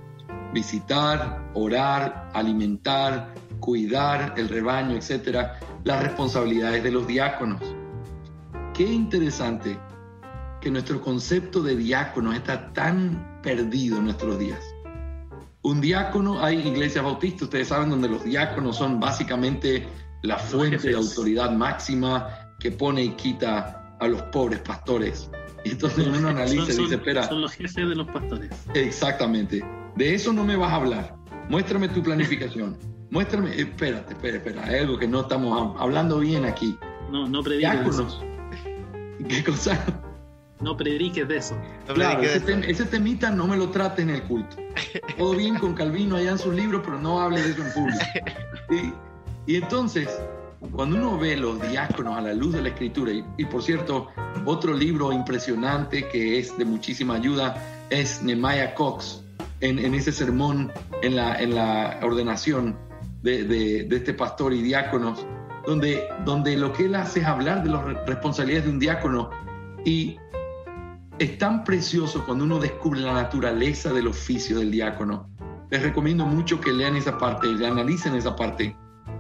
Visitar, orar, alimentar, cuidar el rebaño, etcétera, las responsabilidades de los diáconos. Qué interesante que nuestro concepto de diáconos está tan perdido en nuestros días. Un diácono, hay iglesias bautistas, ustedes saben, donde los diáconos son básicamente la fuente de autoridad máxima que pone y quita a los pobres pastores. Y entonces uno analiza y dice, espera. Son los jefes de los pastores. Exactamente. De eso no me vas a hablar. Muéstrame tu planificación. Muéstrame, espera, hay algo que no estamos hablando bien aquí. No prediques diáconos. ¿Qué cosa? No prediques de eso. Claro, ese temita no me lo trates en el culto. Todo bien con Calvino allá en sus libros, pero no hable de eso en público. Y entonces, cuando uno ve los diáconos a la luz de la Escritura, y por cierto, otro libro impresionante que es de muchísima ayuda es Nehemiah Cox, en ese sermón, en la ordenación de este pastor y diáconos, donde lo que él hace es hablar de las responsabilidades de un diácono, y es tan precioso cuando uno descubre la naturaleza del oficio del diácono. Les recomiendo mucho que lean esa parte, que analicen esa parte.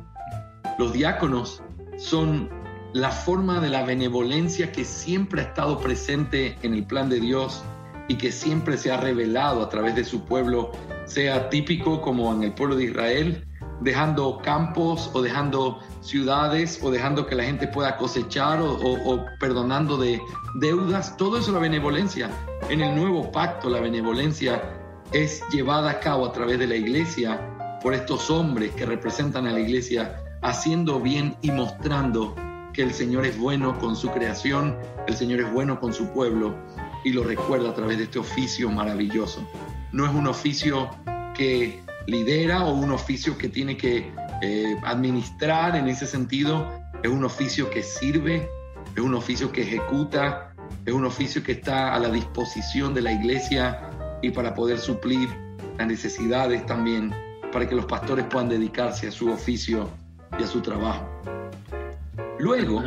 Los diáconos son la forma de la benevolencia que siempre ha estado presente en el plan de Dios y que siempre se ha revelado a través de su pueblo, sea típico como en el pueblo de Israel, dejando campos o dejando ciudades o dejando que la gente pueda cosechar o perdonando de deudas. Todo eso es la benevolencia. En el nuevo pacto la benevolencia es llevada a cabo a través de la iglesia por estos hombres que representan a la iglesia, haciendo bien y mostrando que el Señor es bueno con su creación, el Señor es bueno con su pueblo, y lo recuerda a través de este oficio maravilloso. No es un oficio que lidera o un oficio que tiene que administrar en ese sentido. Es un oficio que sirve, es un oficio que ejecuta, es un oficio que está a la disposición de la iglesia y para poder suplir las necesidades también, para que los pastores puedan dedicarse a su oficio y a su trabajo. Luego,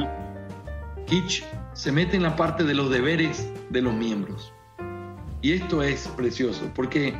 Kitch se mete en la parte de los deberes de los miembros. Y esto es precioso, porque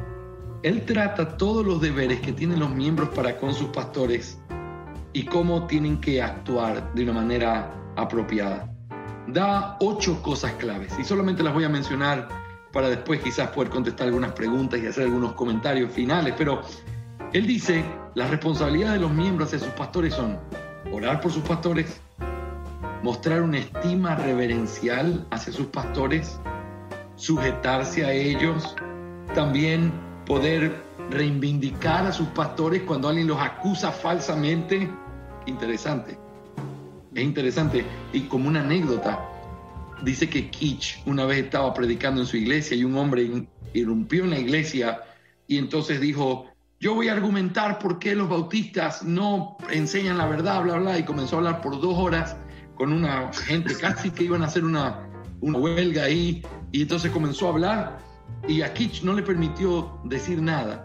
él trata todos los deberes que tienen los miembros para con sus pastores y cómo tienen que actuar de una manera apropiada. Da 8 cosas claves, y solamente las voy a mencionar para después quizás poder contestar algunas preguntas y hacer algunos comentarios finales, pero él dice, las responsabilidades de los miembros hacia sus pastores son orar por sus pastores, mostrar una estima reverencial hacia sus pastores, sujetarse a ellos, también poder reivindicar a sus pastores cuando alguien los acusa falsamente. Es interesante. Y como una anécdota, dice que Kitch una vez estaba predicando en su iglesia y un hombre irrumpió en la iglesia y entonces dijo: yo voy a argumentar por qué los bautistas no enseñan la verdad, bla, bla, y comenzó a hablar por 2 horas con una gente casi que iban a hacer una huelga ahí, y entonces comenzó a hablar y a Kitch no le permitió decir nada.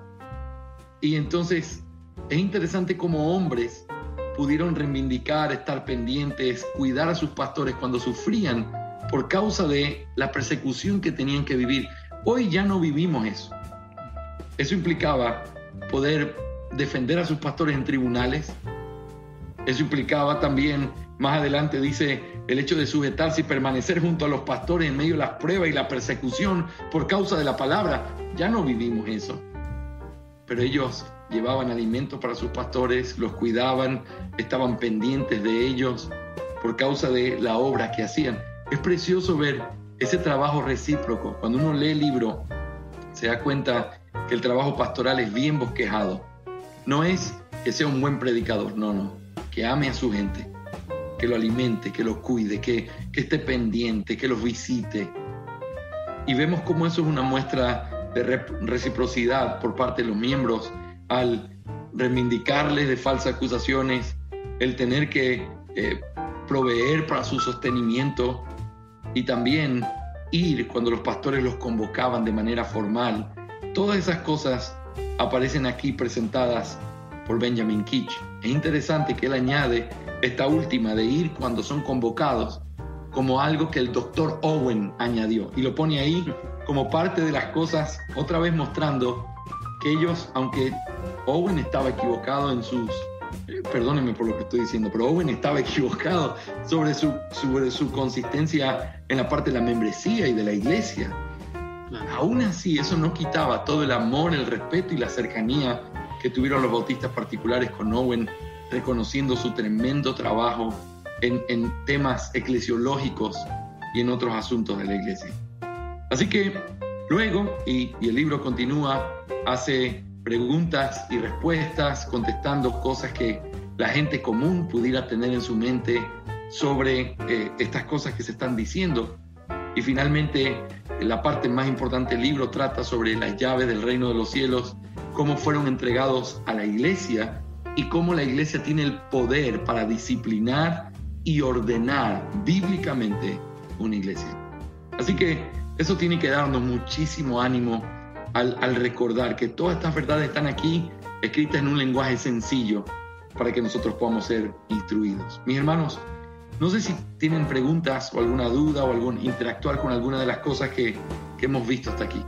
Y entonces es interesante cómo hombres pudieron reivindicar, estar pendientes, cuidar a sus pastores cuando sufrían por causa de la persecución que tenían que vivir. Hoy ya no vivimos eso. Eso implicaba poder defender a sus pastores en tribunales. Eso implicaba también, más adelante dice, el hecho de sujetarse y permanecer junto a los pastores en medio de las pruebas y la persecución por causa de la palabra. Ya no vivimos eso. Pero ellos llevaban alimentos para sus pastores, los cuidaban, estaban pendientes de ellos por causa de la obra que hacían. Es precioso ver ese trabajo recíproco. Cuando uno lee el libro, se da cuenta que el trabajo pastoral es bien bosquejado. No es que sea un buen predicador, no. Que ame a su gente, que lo alimente, que lo cuide, que esté pendiente, que los visite. Y vemos cómo eso es una muestra de reciprocidad por parte de los miembros al reivindicarles de falsas acusaciones, el tener que proveer para su sostenimiento y también ir cuando los pastores los convocaban de manera formal. Todas esas cosas aparecen aquí presentadas por Benjamin Kitch. Es interesante que él añade esta última de ir cuando son convocados como algo que el doctor Owen añadió y lo pone ahí como parte de las cosas, otra vez mostrando que ellos, aunque Owen estaba equivocado en sus... perdónenme por lo que estoy diciendo, pero Owen estaba equivocado sobre su consistencia en la parte de la membresía y de la iglesia. Aún así, eso no quitaba todo el amor, el respeto y la cercanía que tuvieron los bautistas particulares con Owen, reconociendo su tremendo trabajo en temas eclesiológicos y en otros asuntos de la iglesia. Así que luego, y el libro continúa, hace preguntas y respuestas, contestando cosas que la gente común pudiera tener en su mente sobre estas cosas que se están diciendo. Y finalmente, la parte más importante del libro trata sobre las llaves del reino de los cielos, cómo fueron entregados a la iglesia y cómo la iglesia tiene el poder para disciplinar y ordenar bíblicamente una iglesia. Así que eso tiene que darnos muchísimo ánimo al recordar que todas estas verdades están aquí, escritas en un lenguaje sencillo, para que nosotros podamos ser instruidos. Mis hermanos, no sé si tienen preguntas o alguna duda o interactuar con alguna de las cosas que hemos visto hasta aquí.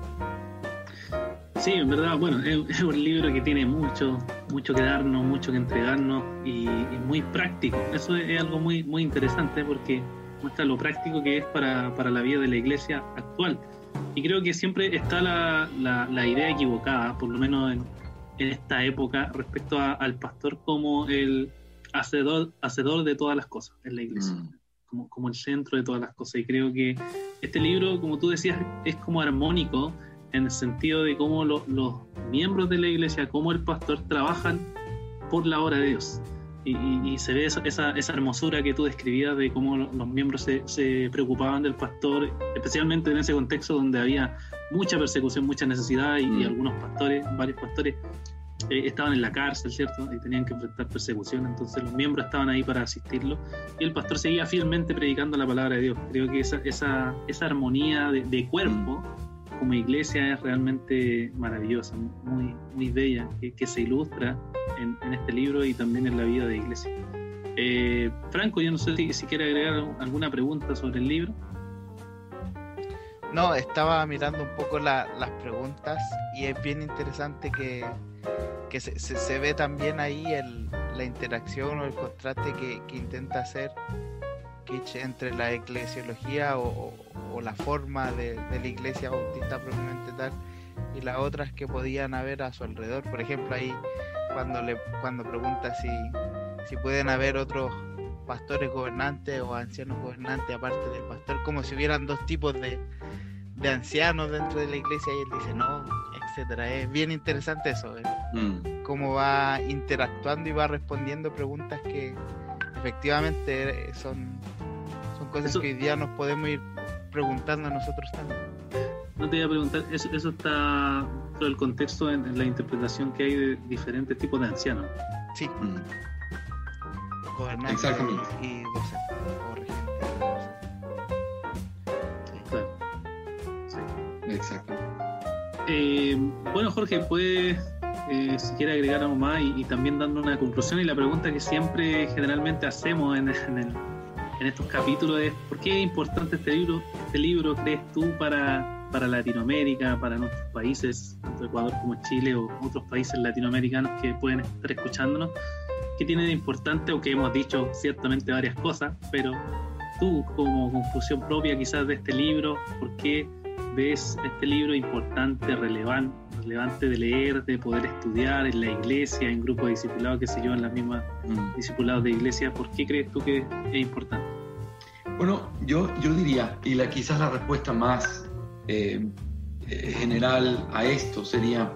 Sí, en verdad, bueno, es un libro que tiene mucho que darnos, mucho que entregarnos y muy práctico. Eso es algo muy, muy interesante porque muestra lo práctico que es para la vida de la iglesia actual. Y creo que siempre está la idea equivocada, por lo menos en esta época, respecto al pastor como el hacedor de todas las cosas en la iglesia, como el centro de todas las cosas. Y creo que este libro, como tú decías, es como armónico en el sentido de cómo los miembros de la iglesia, cómo el pastor trabajan por la obra de Dios. Y se ve esa hermosura que tú describías de cómo los miembros se preocupaban del pastor, especialmente en ese contexto donde había mucha persecución, mucha necesidad y algunos pastores, varios pastores, estaban en la cárcel, ¿cierto? Y tenían que enfrentar persecución, entonces los miembros estaban ahí para asistirlo y el pastor seguía fielmente predicando la palabra de Dios. Creo que esa armonía de cuerpo como iglesia es realmente maravillosa, muy, muy bella, que se ilustra en este libro y también en la vida de iglesia. Franco, yo no sé si quiere agregar alguna pregunta sobre el libro. No, estaba mirando un poco las preguntas y es bien interesante que se ve también ahí la interacción o el contraste que intenta hacer Kitch entre la eclesiología o la forma de la iglesia bautista propiamente tal y las otras que podían haber a su alrededor. Por ejemplo, ahí cuando pregunta si pueden haber otros pastores gobernantes o ancianos gobernantes aparte del pastor, como si hubieran dos tipos de ancianos dentro de la iglesia, y él dice no, etcétera. Es bien interesante eso, cómo va interactuando y va respondiendo preguntas que efectivamente son cosas que hoy día nos podemos ir preguntando a nosotros también. No te iba a preguntar, eso está todo el contexto en la interpretación que hay de diferentes tipos de ancianos. Sí. Gobernantes Exactamente. y docentes, o regentes. Claro. Sí. Exacto. Bueno, Jorge, puedes, si quieres agregar algo más y también dando una conclusión, y la pregunta que siempre generalmente hacemos en estos capítulos es: ¿por qué es importante este libro crees tú para Latinoamérica, para nuestros países, tanto Ecuador como Chile o otros países latinoamericanos que pueden estar escuchándonos? ¿Qué tiene de importante? O que hemos dicho ciertamente varias cosas, pero tú, como conclusión propia quizás de este libro, ¿por qué ves este libro importante, relevante de leer, de poder estudiar en la iglesia, en grupos de discipulados, qué sé yo, en las mismas discipulados de iglesia? ¿Por qué crees tú que es importante? Bueno, yo diría, y quizás la respuesta más general a esto sería,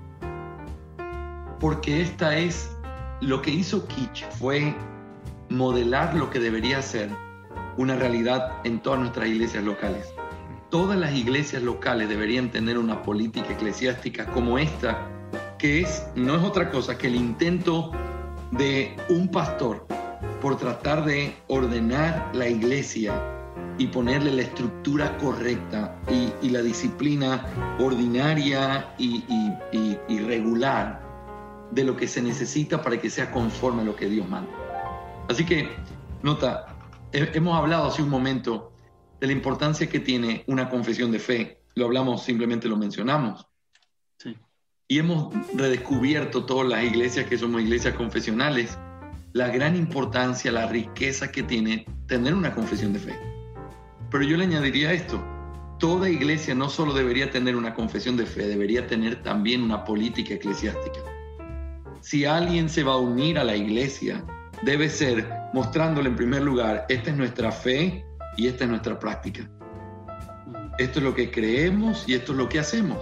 porque esta es lo que hizo Kitch, fue modelar lo que debería ser una realidad en todas nuestras iglesias locales. Todas las iglesias locales deberían tener una política eclesiástica como esta, que no es otra cosa que el intento de un pastor por tratar de ordenar la iglesia y ponerle la estructura correcta y la disciplina ordinaria y regular de lo que se necesita para que sea conforme a lo que Dios manda. Así que, nota, hemos hablado hace un momento de la importancia que tiene una confesión de fe. Lo hablamos, simplemente lo mencionamos. Sí. Y hemos redescubierto todas las iglesias que somos iglesias confesionales, la gran importancia, la riqueza que tiene tener una confesión de fe. Pero yo le añadiría esto: toda iglesia no solo debería tener una confesión de fe, debería tener también una política eclesiástica. Si alguien se va a unir a la iglesia, debe ser mostrándole en primer lugar: esta es nuestra fe y esta es nuestra práctica. Esto es lo que creemos y esto es lo que hacemos.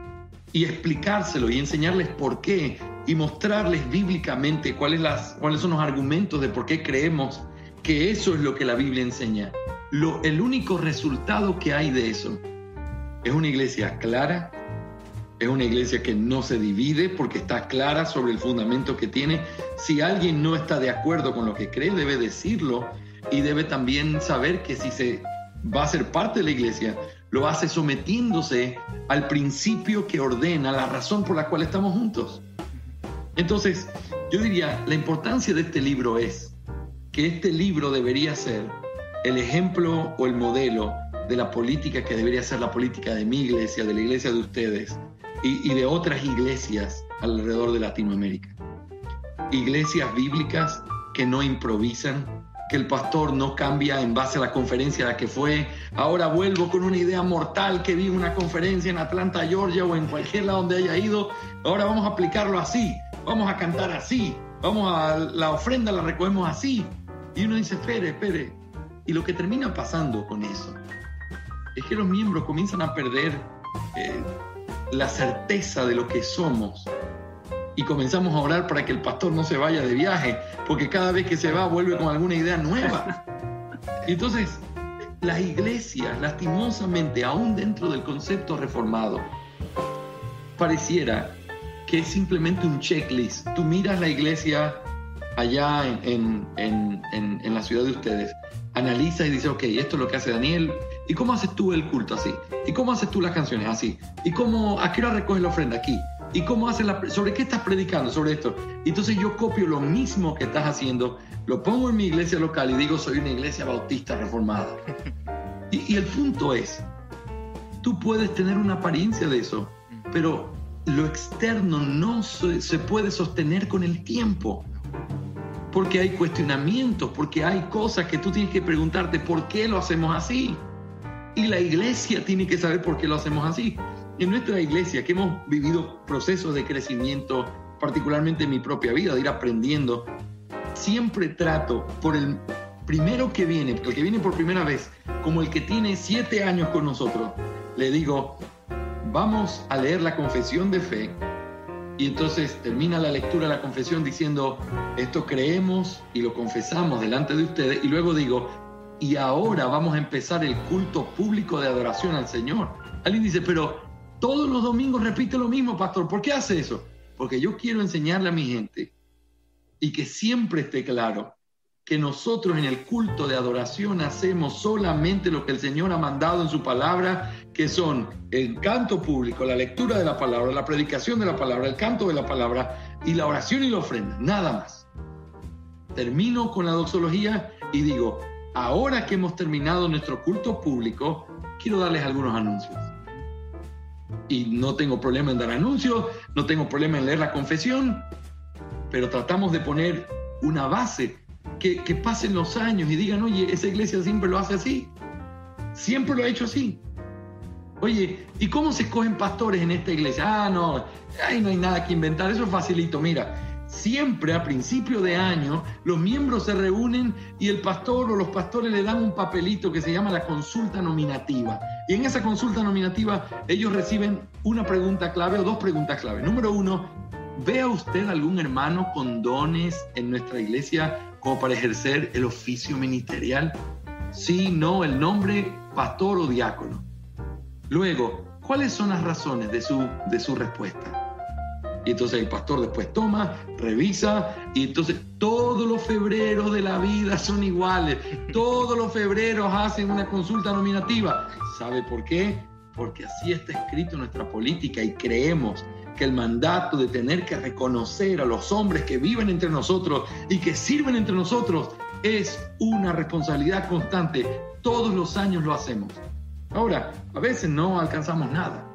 Y explicárselo y enseñarles por qué y mostrarles bíblicamente cuáles son los argumentos de por qué creemos que eso es lo que la Biblia enseña. El único resultado que hay de eso es una iglesia clara, es una iglesia que no se divide porque está clara sobre el fundamento que tiene. Si alguien no está de acuerdo con lo que cree, debe decirlo, y debe también saber que si se va a ser parte de la iglesia, lo hace sometiéndose al principio que ordena, la razón por la cual estamos juntos. Entonces, yo diría, la importancia de este libro es que este libro debería ser el ejemplo o el modelo de la política que debería ser la política de mi iglesia, de la iglesia de ustedes y de otras iglesias alrededor de Latinoamérica. Iglesias bíblicas que no improvisan, que el pastor no cambia en base a la conferencia a la que fue. Ahora vuelvo con una idea mortal que vi en una conferencia en Atlanta, Georgia, o en cualquier lado donde haya ido. Ahora vamos a aplicarlo así, vamos a cantar así, vamos a la ofrenda la recogemos así. Y uno dice, espere. Y lo que termina pasando con eso es que los miembros comienzan a perder la certeza de lo que somos. Y comenzamos a orar para que el pastor no se vaya de viaje, porque cada vez que se va vuelve con alguna idea nueva. Y entonces, las iglesias, lastimosamente, aún dentro del concepto reformado, pareciera que es simplemente un checklist. Tú miras la iglesia allá en la ciudad de ustedes, analizas y dices, ok, esto es lo que hace Daniel. ¿Y cómo haces tú el culto así? ¿Y cómo haces tú las canciones así? ¿Y a qué hora recoges la ofrenda aquí? ¿Y cómo haces sobre qué estás predicando? Sobre esto. Entonces yo copio lo mismo que estás haciendo, lo pongo en mi iglesia local y digo, soy una iglesia bautista reformada. Y el punto es, tú puedes tener una apariencia de eso, pero lo externo no se puede sostener con el tiempo. Porque hay cuestionamientos, porque hay cosas que tú tienes que preguntarte, ¿por qué lo hacemos así? Y la iglesia tiene que saber por qué lo hacemos así. En nuestra iglesia, que hemos vivido procesos de crecimiento, particularmente en mi propia vida, de ir aprendiendo, siempre trato por el primero que viene, el que viene por primera vez, como el que tiene 7 años con nosotros, le digo, vamos a leer la confesión de fe. Y entonces termina la lectura de la confesión diciendo, esto creemos y lo confesamos delante de ustedes. Y luego digo, y ahora vamos a empezar el culto público de adoración al Señor. Alguien dice, pero todos los domingos repite lo mismo, pastor. ¿Por qué hace eso? Porque yo quiero enseñarle a mi gente y que siempre esté claro que nosotros en el culto de adoración hacemos solamente lo que el Señor ha mandado en su palabra, que son el canto público, la lectura de la palabra, la predicación de la palabra, el canto de la palabra y la oración y la ofrenda, nada más. Termino con la doxología y digo, ahora que hemos terminado nuestro culto público, quiero darles algunos anuncios. Y no tengo problema en dar anuncios, no tengo problema en leer la confesión, pero tratamos de poner una base. Que pasen los años y digan, oye, esa iglesia siempre lo hace así, siempre lo ha hecho así. Oye, ¿y cómo se escogen pastores en esta iglesia? No hay nada que inventar, eso es facilito. Mira, siempre a principio de año los miembros se reúnen y el pastor o los pastores le dan un papelito que se llama la consulta nominativa. Y en esa consulta nominativa ellos reciben una pregunta clave o dos preguntas clave. Número 1, ¿vea usted algún hermano con dones en nuestra iglesia como para ejercer el oficio ministerial? Sí, no, el nombre, pastor o diácono. Luego, ¿cuáles son las razones de su respuesta? Y entonces el pastor después toma, revisa, y entonces todos los febreros de la vida son iguales. Todos los febreros hacen una consulta nominativa. ¿Sabe por qué? Porque así está escrito en nuestra política y creemos que el mandato de tener que reconocer a los hombres que viven entre nosotros y que sirven entre nosotros es una responsabilidad constante. Todos los años lo hacemos. Ahora, a veces no alcanzamos nada.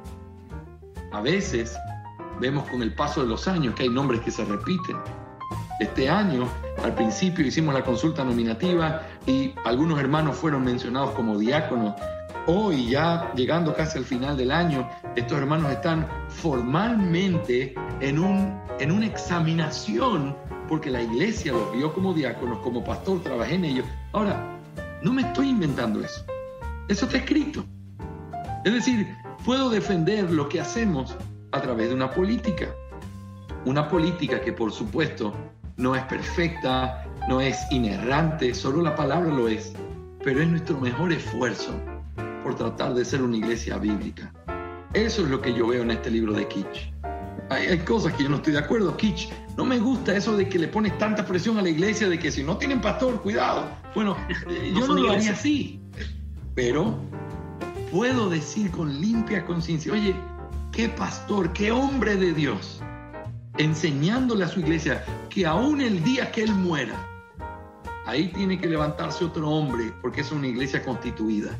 A veces vemos con el paso de los años que hay nombres que se repiten. Este año, al principio hicimos la consulta nominativa y algunos hermanos fueron mencionados como diáconos. Hoy, ya llegando casi al final del año, estos hermanos están formalmente en una examinación porque la iglesia los vio como diáconos, como pastor, trabajé en ellos. Ahora, no me estoy inventando eso. Eso está escrito. Es decir, puedo defender lo que hacemos a través de una política. Una política que, por supuesto, no es perfecta, no es inerrante, solo la palabra lo es, pero es nuestro mejor esfuerzo por tratar de ser una iglesia bíblica. Eso es lo que yo veo en este libro de Kitch. Hay cosas que yo no estoy de acuerdo. Kitch, no me gusta eso de que le pones tanta presión a la iglesia de que si no tienen pastor, cuidado. Bueno, yo no lo haría así, pero puedo decir con limpia conciencia, oye, qué pastor, qué hombre de Dios, enseñándole a su iglesia que aún el día que él muera, ahí tiene que levantarse otro hombre, porque es una iglesia constituida.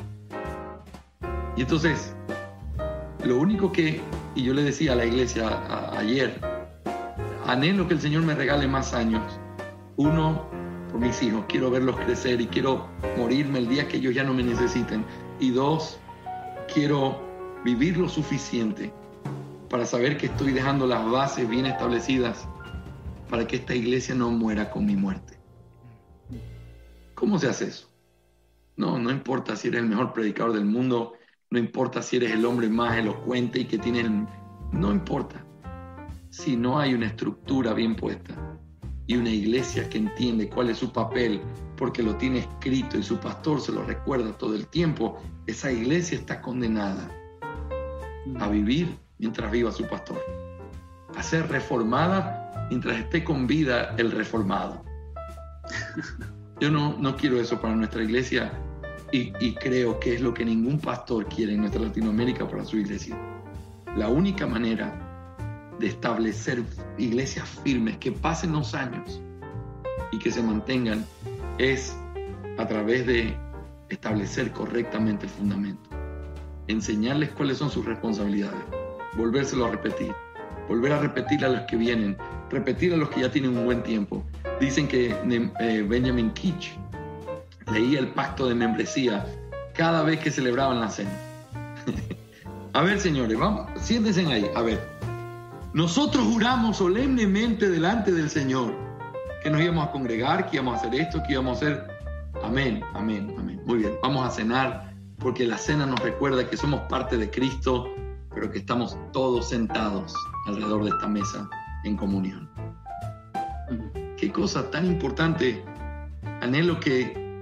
Y entonces, lo único que, y yo le decía a la iglesia ayer, anhelo que el Señor me regale más años. 1, por mis hijos, quiero verlos crecer y quiero morirme el día que ellos ya no me necesiten. Y 2, quiero vivir lo suficiente para saber que estoy dejando las bases bien establecidas para que esta iglesia no muera con mi muerte. ¿Cómo se hace eso? No importa si eres el mejor predicador del mundo, no importa si eres el hombre más elocuente y que tiene no importa. Si no hay una estructura bien puesta y una iglesia que entiende cuál es su papel porque lo tiene escrito y su pastor se lo recuerda todo el tiempo, esa iglesia está condenada a vivir mientras viva su pastor, a ser reformada mientras esté con vida el reformado. Yo no quiero eso para nuestra iglesia y creo que es lo que ningún pastor quiere en nuestra Latinoamérica para su iglesia. La única manera de establecer iglesias firmes que pasen los años y que se mantengan es a través de establecer correctamente el fundamento, enseñarles cuáles son sus responsabilidades, volvérselo a repetir, volver a repetir a los que vienen, repetir a los que ya tienen un buen tiempo. Dicen que Benjamin Kitch leía el pacto de membresía cada vez que celebraban la cena. A ver, señores, vamos, siéntense ahí. A ver, nosotros juramos solemnemente delante del Señor que nos íbamos a congregar, que íbamos a hacer esto, que íbamos a hacer... Amén, amén, amén. Muy bien, vamos a cenar porque la cena nos recuerda que somos parte de Cristo, pero que estamos todos sentados alrededor de esta mesa en comunión. Qué cosa tan importante. Anhelo que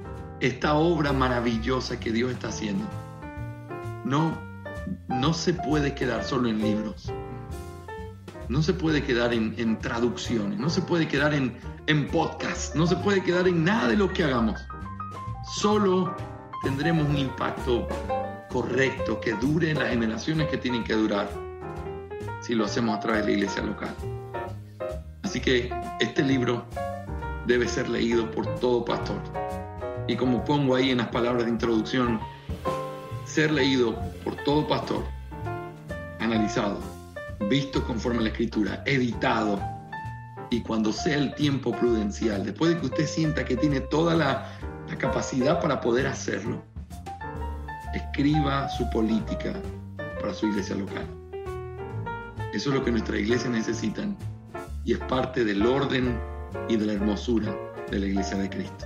esta obra maravillosa que Dios está haciendo no se puede quedar solo en libros, no se puede quedar en traducciones, no se puede quedar en podcasts, no se puede quedar en nada de lo que hagamos. Solo tendremos un impacto correcto que dure en las generaciones que tienen que durar si lo hacemos a través de la iglesia local. Así que este libro debe ser leído por todo pastor. Y como pongo ahí en las palabras de introducción, ser leído por todo pastor, analizado, visto conforme a la Escritura, editado, y cuando sea el tiempo prudencial, después de que usted sienta que tiene toda la capacidad para poder hacerlo, escriba su política para su iglesia local. Eso es lo que nuestras iglesias necesitan y es parte del orden y de la hermosura de la iglesia de Cristo.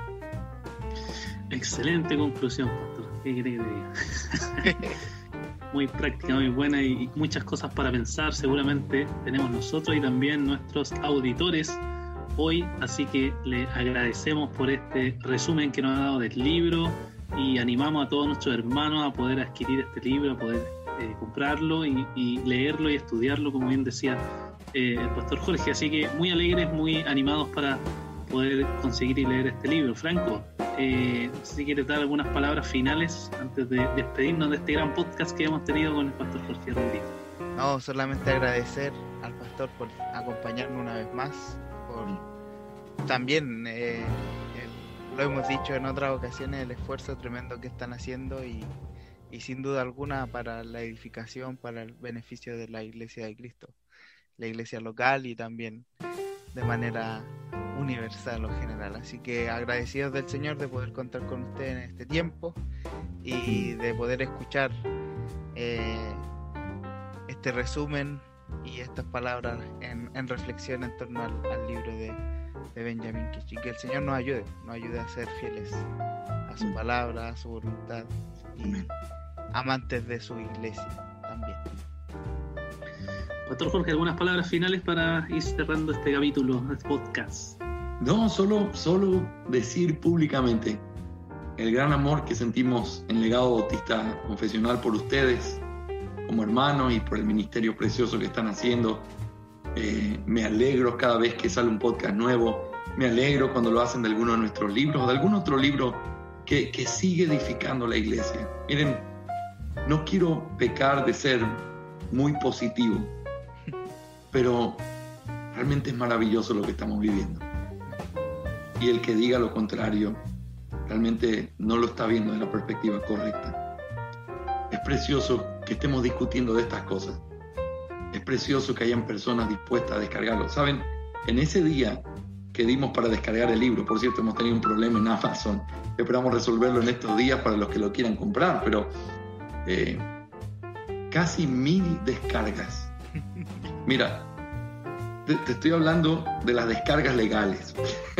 Excelente conclusión, pastor. ¿Qué quiere que te diga? Muy práctica, muy buena y muchas cosas para pensar. Seguramente tenemos nosotros y también nuestros auditores hoy, así que le agradecemos por este resumen que nos ha dado del libro y animamos a todos nuestros hermanos a poder adquirir este libro, a poder comprarlo y leerlo y estudiarlo, como bien decía el pastor Jorge. Así que muy alegres, muy animados para poder conseguir y leer este libro. Franco, si quieres dar algunas palabras finales antes de despedirnos de este gran podcast que hemos tenido con el pastor Jorge Rodríguez. No, solamente agradecer al pastor por acompañarnos una vez más, también lo hemos dicho en otras ocasiones, el esfuerzo tremendo que están haciendo y sin duda alguna para la edificación, para el beneficio de la Iglesia de Cristo, la iglesia local y también de manera universal o general. Así que agradecidos del Señor de poder contar con usted en este tiempo y de poder escuchar este resumen y estas palabras en reflexión en torno al libro de Benjamin Kitch, y que el Señor nos ayude a ser fieles a su palabra, a su voluntad y amantes de su iglesia también. Pastor Jorge, ¿algunas palabras finales para ir cerrando este capítulo, este podcast? No, solo decir públicamente el gran amor que sentimos en Legado Bautista Confesional por ustedes como hermanos y por el ministerio precioso que están haciendo. Me alegro cada vez que sale un podcast nuevo, me alegro cuando lo hacen de alguno de nuestros libros o de algún otro libro que sigue edificando la iglesia. Miren, no quiero pecar de ser muy positivo, pero realmente es maravilloso lo que estamos viviendo. Y el que diga lo contrario, realmente no lo está viendo de la perspectiva correcta. Es precioso que estemos discutiendo de estas cosas. Es precioso que hayan personas dispuestas a descargarlo. ¿Saben? En ese día que dimos para descargar el libro, por cierto, hemos tenido un problema en Amazon. Esperamos resolverlo en estos días para los que lo quieran comprar, pero casi 1000 descargas. Mira, te estoy hablando de las descargas legales.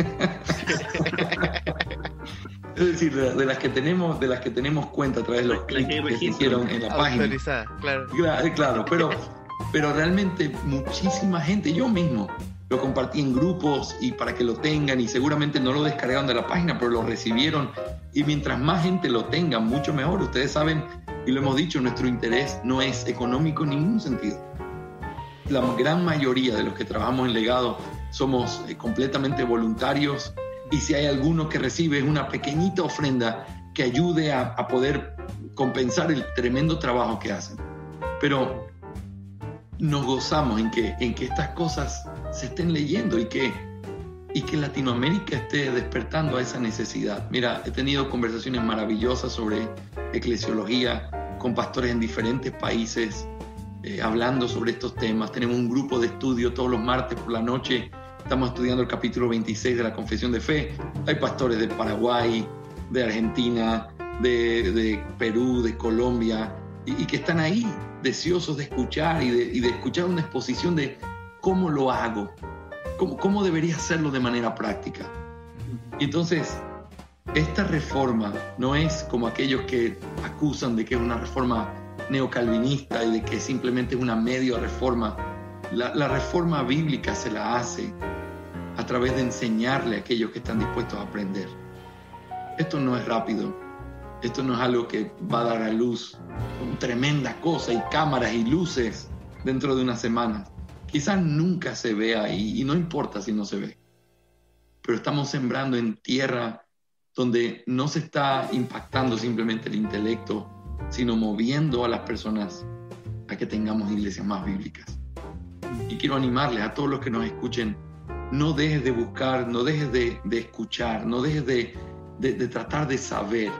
Es decir, de las que tenemos cuenta a través de los clics que se hicieron en la página. Claro, pero realmente muchísima gente, yo mismo lo compartí en grupos y para que lo tengan, y seguramente no lo descargaron de la página, pero lo recibieron, y mientras más gente lo tenga, mucho mejor. Ustedes saben, y lo hemos dicho, nuestro interés no es económico en ningún sentido. La gran mayoría de los que trabajamos en Legado somos completamente voluntarios, y si hay alguno que recibe es una pequeñita ofrenda que ayude a poder compensar el tremendo trabajo que hacen. Pero nos gozamos en que estas cosas se estén leyendo y que Latinoamérica esté despertando a esa necesidad. Mira, he tenido conversaciones maravillosas sobre eclesiología con pastores en diferentes países, hablando sobre estos temas. Tenemos un grupo de estudio todos los martes por la noche. Estamos estudiando el capítulo 26 de la Confesión de Fe. Hay pastores de Paraguay, de Argentina, de Perú, de Colombia, y que están ahí deseosos de escuchar y de escuchar una exposición de cómo lo hago, cómo debería hacerlo de manera práctica. Y entonces, esta reforma no es como aquellos que acusan de que es una reforma neocalvinista y de que simplemente es una medio reforma. La reforma bíblica se la hace a través de enseñarle a aquellos que están dispuestos a aprender. esto no es rápido, esto no es algo que va a dar a luz con tremenda cosa y cámaras y luces dentro de unas semanas. Quizás nunca se vea y no importa si no se ve, pero estamos sembrando en tierra donde no se está impactando simplemente el intelecto, sino moviendo a las personas a que tengamos iglesias más bíblicas. Y quiero animarles a todos los que nos escuchen, no dejes de buscar, no dejes de escuchar, no dejes de tratar de saber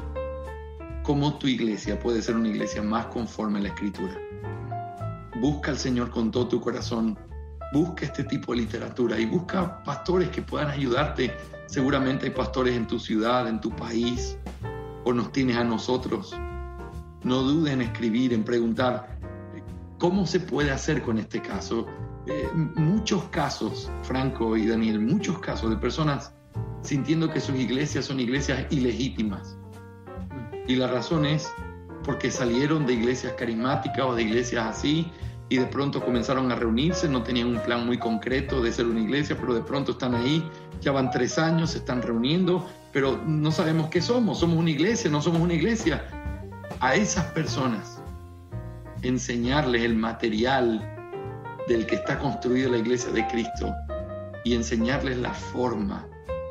cómo tu iglesia puede ser una iglesia más conforme a la Escritura. Busca al Señor con todo tu corazón, busca este tipo de literatura y busca pastores que puedan ayudarte. Seguramente hay pastores en tu ciudad, en tu país, o nos tienes a nosotros. No dudes en escribir, en preguntar, ¿cómo se puede hacer con este caso? Muchos casos, Franco y Daniel, muchos casos de personas sintiendo que sus iglesias son iglesias ilegítimas. Y la razón es porque salieron de iglesias carismáticas o de iglesias así y de pronto comenzaron a reunirse, no tenían un plan muy concreto de ser una iglesia, pero de pronto están ahí, ya van 3 años, se están reuniendo, pero no sabemos qué somos una iglesia, no somos una iglesia. A esas personas, enseñarles el material del que está construida la iglesia de Cristo y enseñarles la forma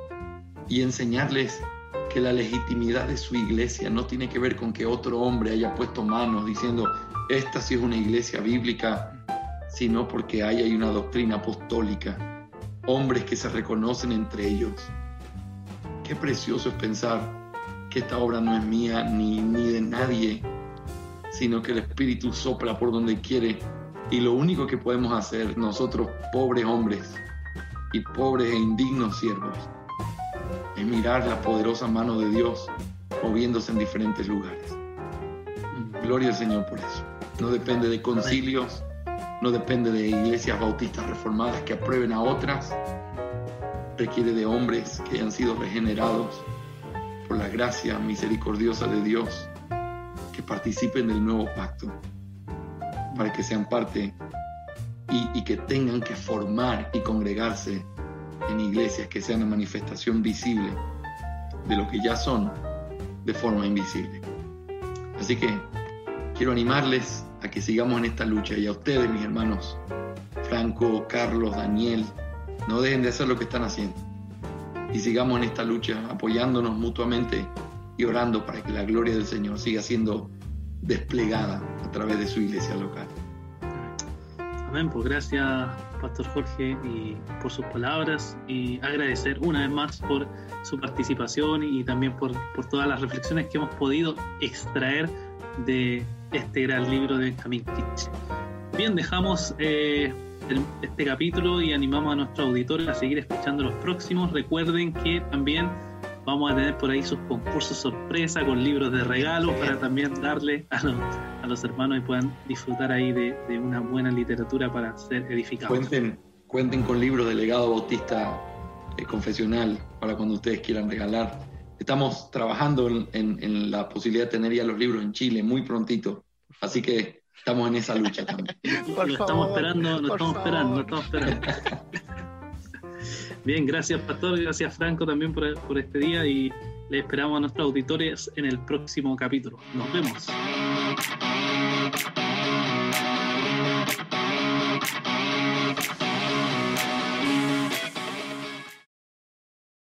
y enseñarles que la legitimidad de su iglesia no tiene que ver con que otro hombre haya puesto manos diciendo esta sí es una iglesia bíblica, sino porque hay una doctrina apostólica, hombres que se reconocen entre ellos. Qué precioso es pensar que esta obra no es mía ni de nadie, sino que el Espíritu sopla por donde quiere y lo único que podemos hacer nosotros, pobres hombres y pobres e indignos siervos, es mirar la poderosa mano de Dios moviéndose en diferentes lugares. Gloria al Señor por eso. No depende de concilios, no depende de iglesias bautistas reformadas que aprueben a otras. Requiere de hombres que hayan sido regenerados por la gracia misericordiosa de Dios, que participen del nuevo pacto, para que sean parte y que tengan que formar y congregarse en iglesias que sean una manifestación visible de lo que ya son de forma invisible. Así que quiero animarles a que sigamos en esta lucha, y a ustedes, mis hermanos, Franco, Carlos, Daniel, no dejen de hacer lo que están haciendo y sigamos en esta lucha apoyándonos mutuamente y orando para que la gloria del Señor siga siendo desplegada a través de su iglesia local. Amén, pues gracias Pastor Jorge y por sus palabras, y agradecer una vez más por su participación y también por todas las reflexiones que hemos podido extraer de este gran libro de Benjamin Kitch. Bien, dejamos este capítulo y animamos a nuestros auditores a seguir escuchando los próximos. Recuerden que también vamos a tener por ahí sus concursos sorpresa con libros de regalo para también darle a los hermanos y puedan disfrutar ahí de una buena literatura para ser edificados. Cuenten con libros de legado bautista confesional para cuando ustedes quieran regalar. Estamos trabajando en la posibilidad de tener ya los libros en Chile muy prontito, así que estamos en esa lucha también. Lo estamos esperando. Bien, gracias Pastor, gracias Franco también por este día, y les esperamos a nuestros auditores en el próximo capítulo. Nos vemos.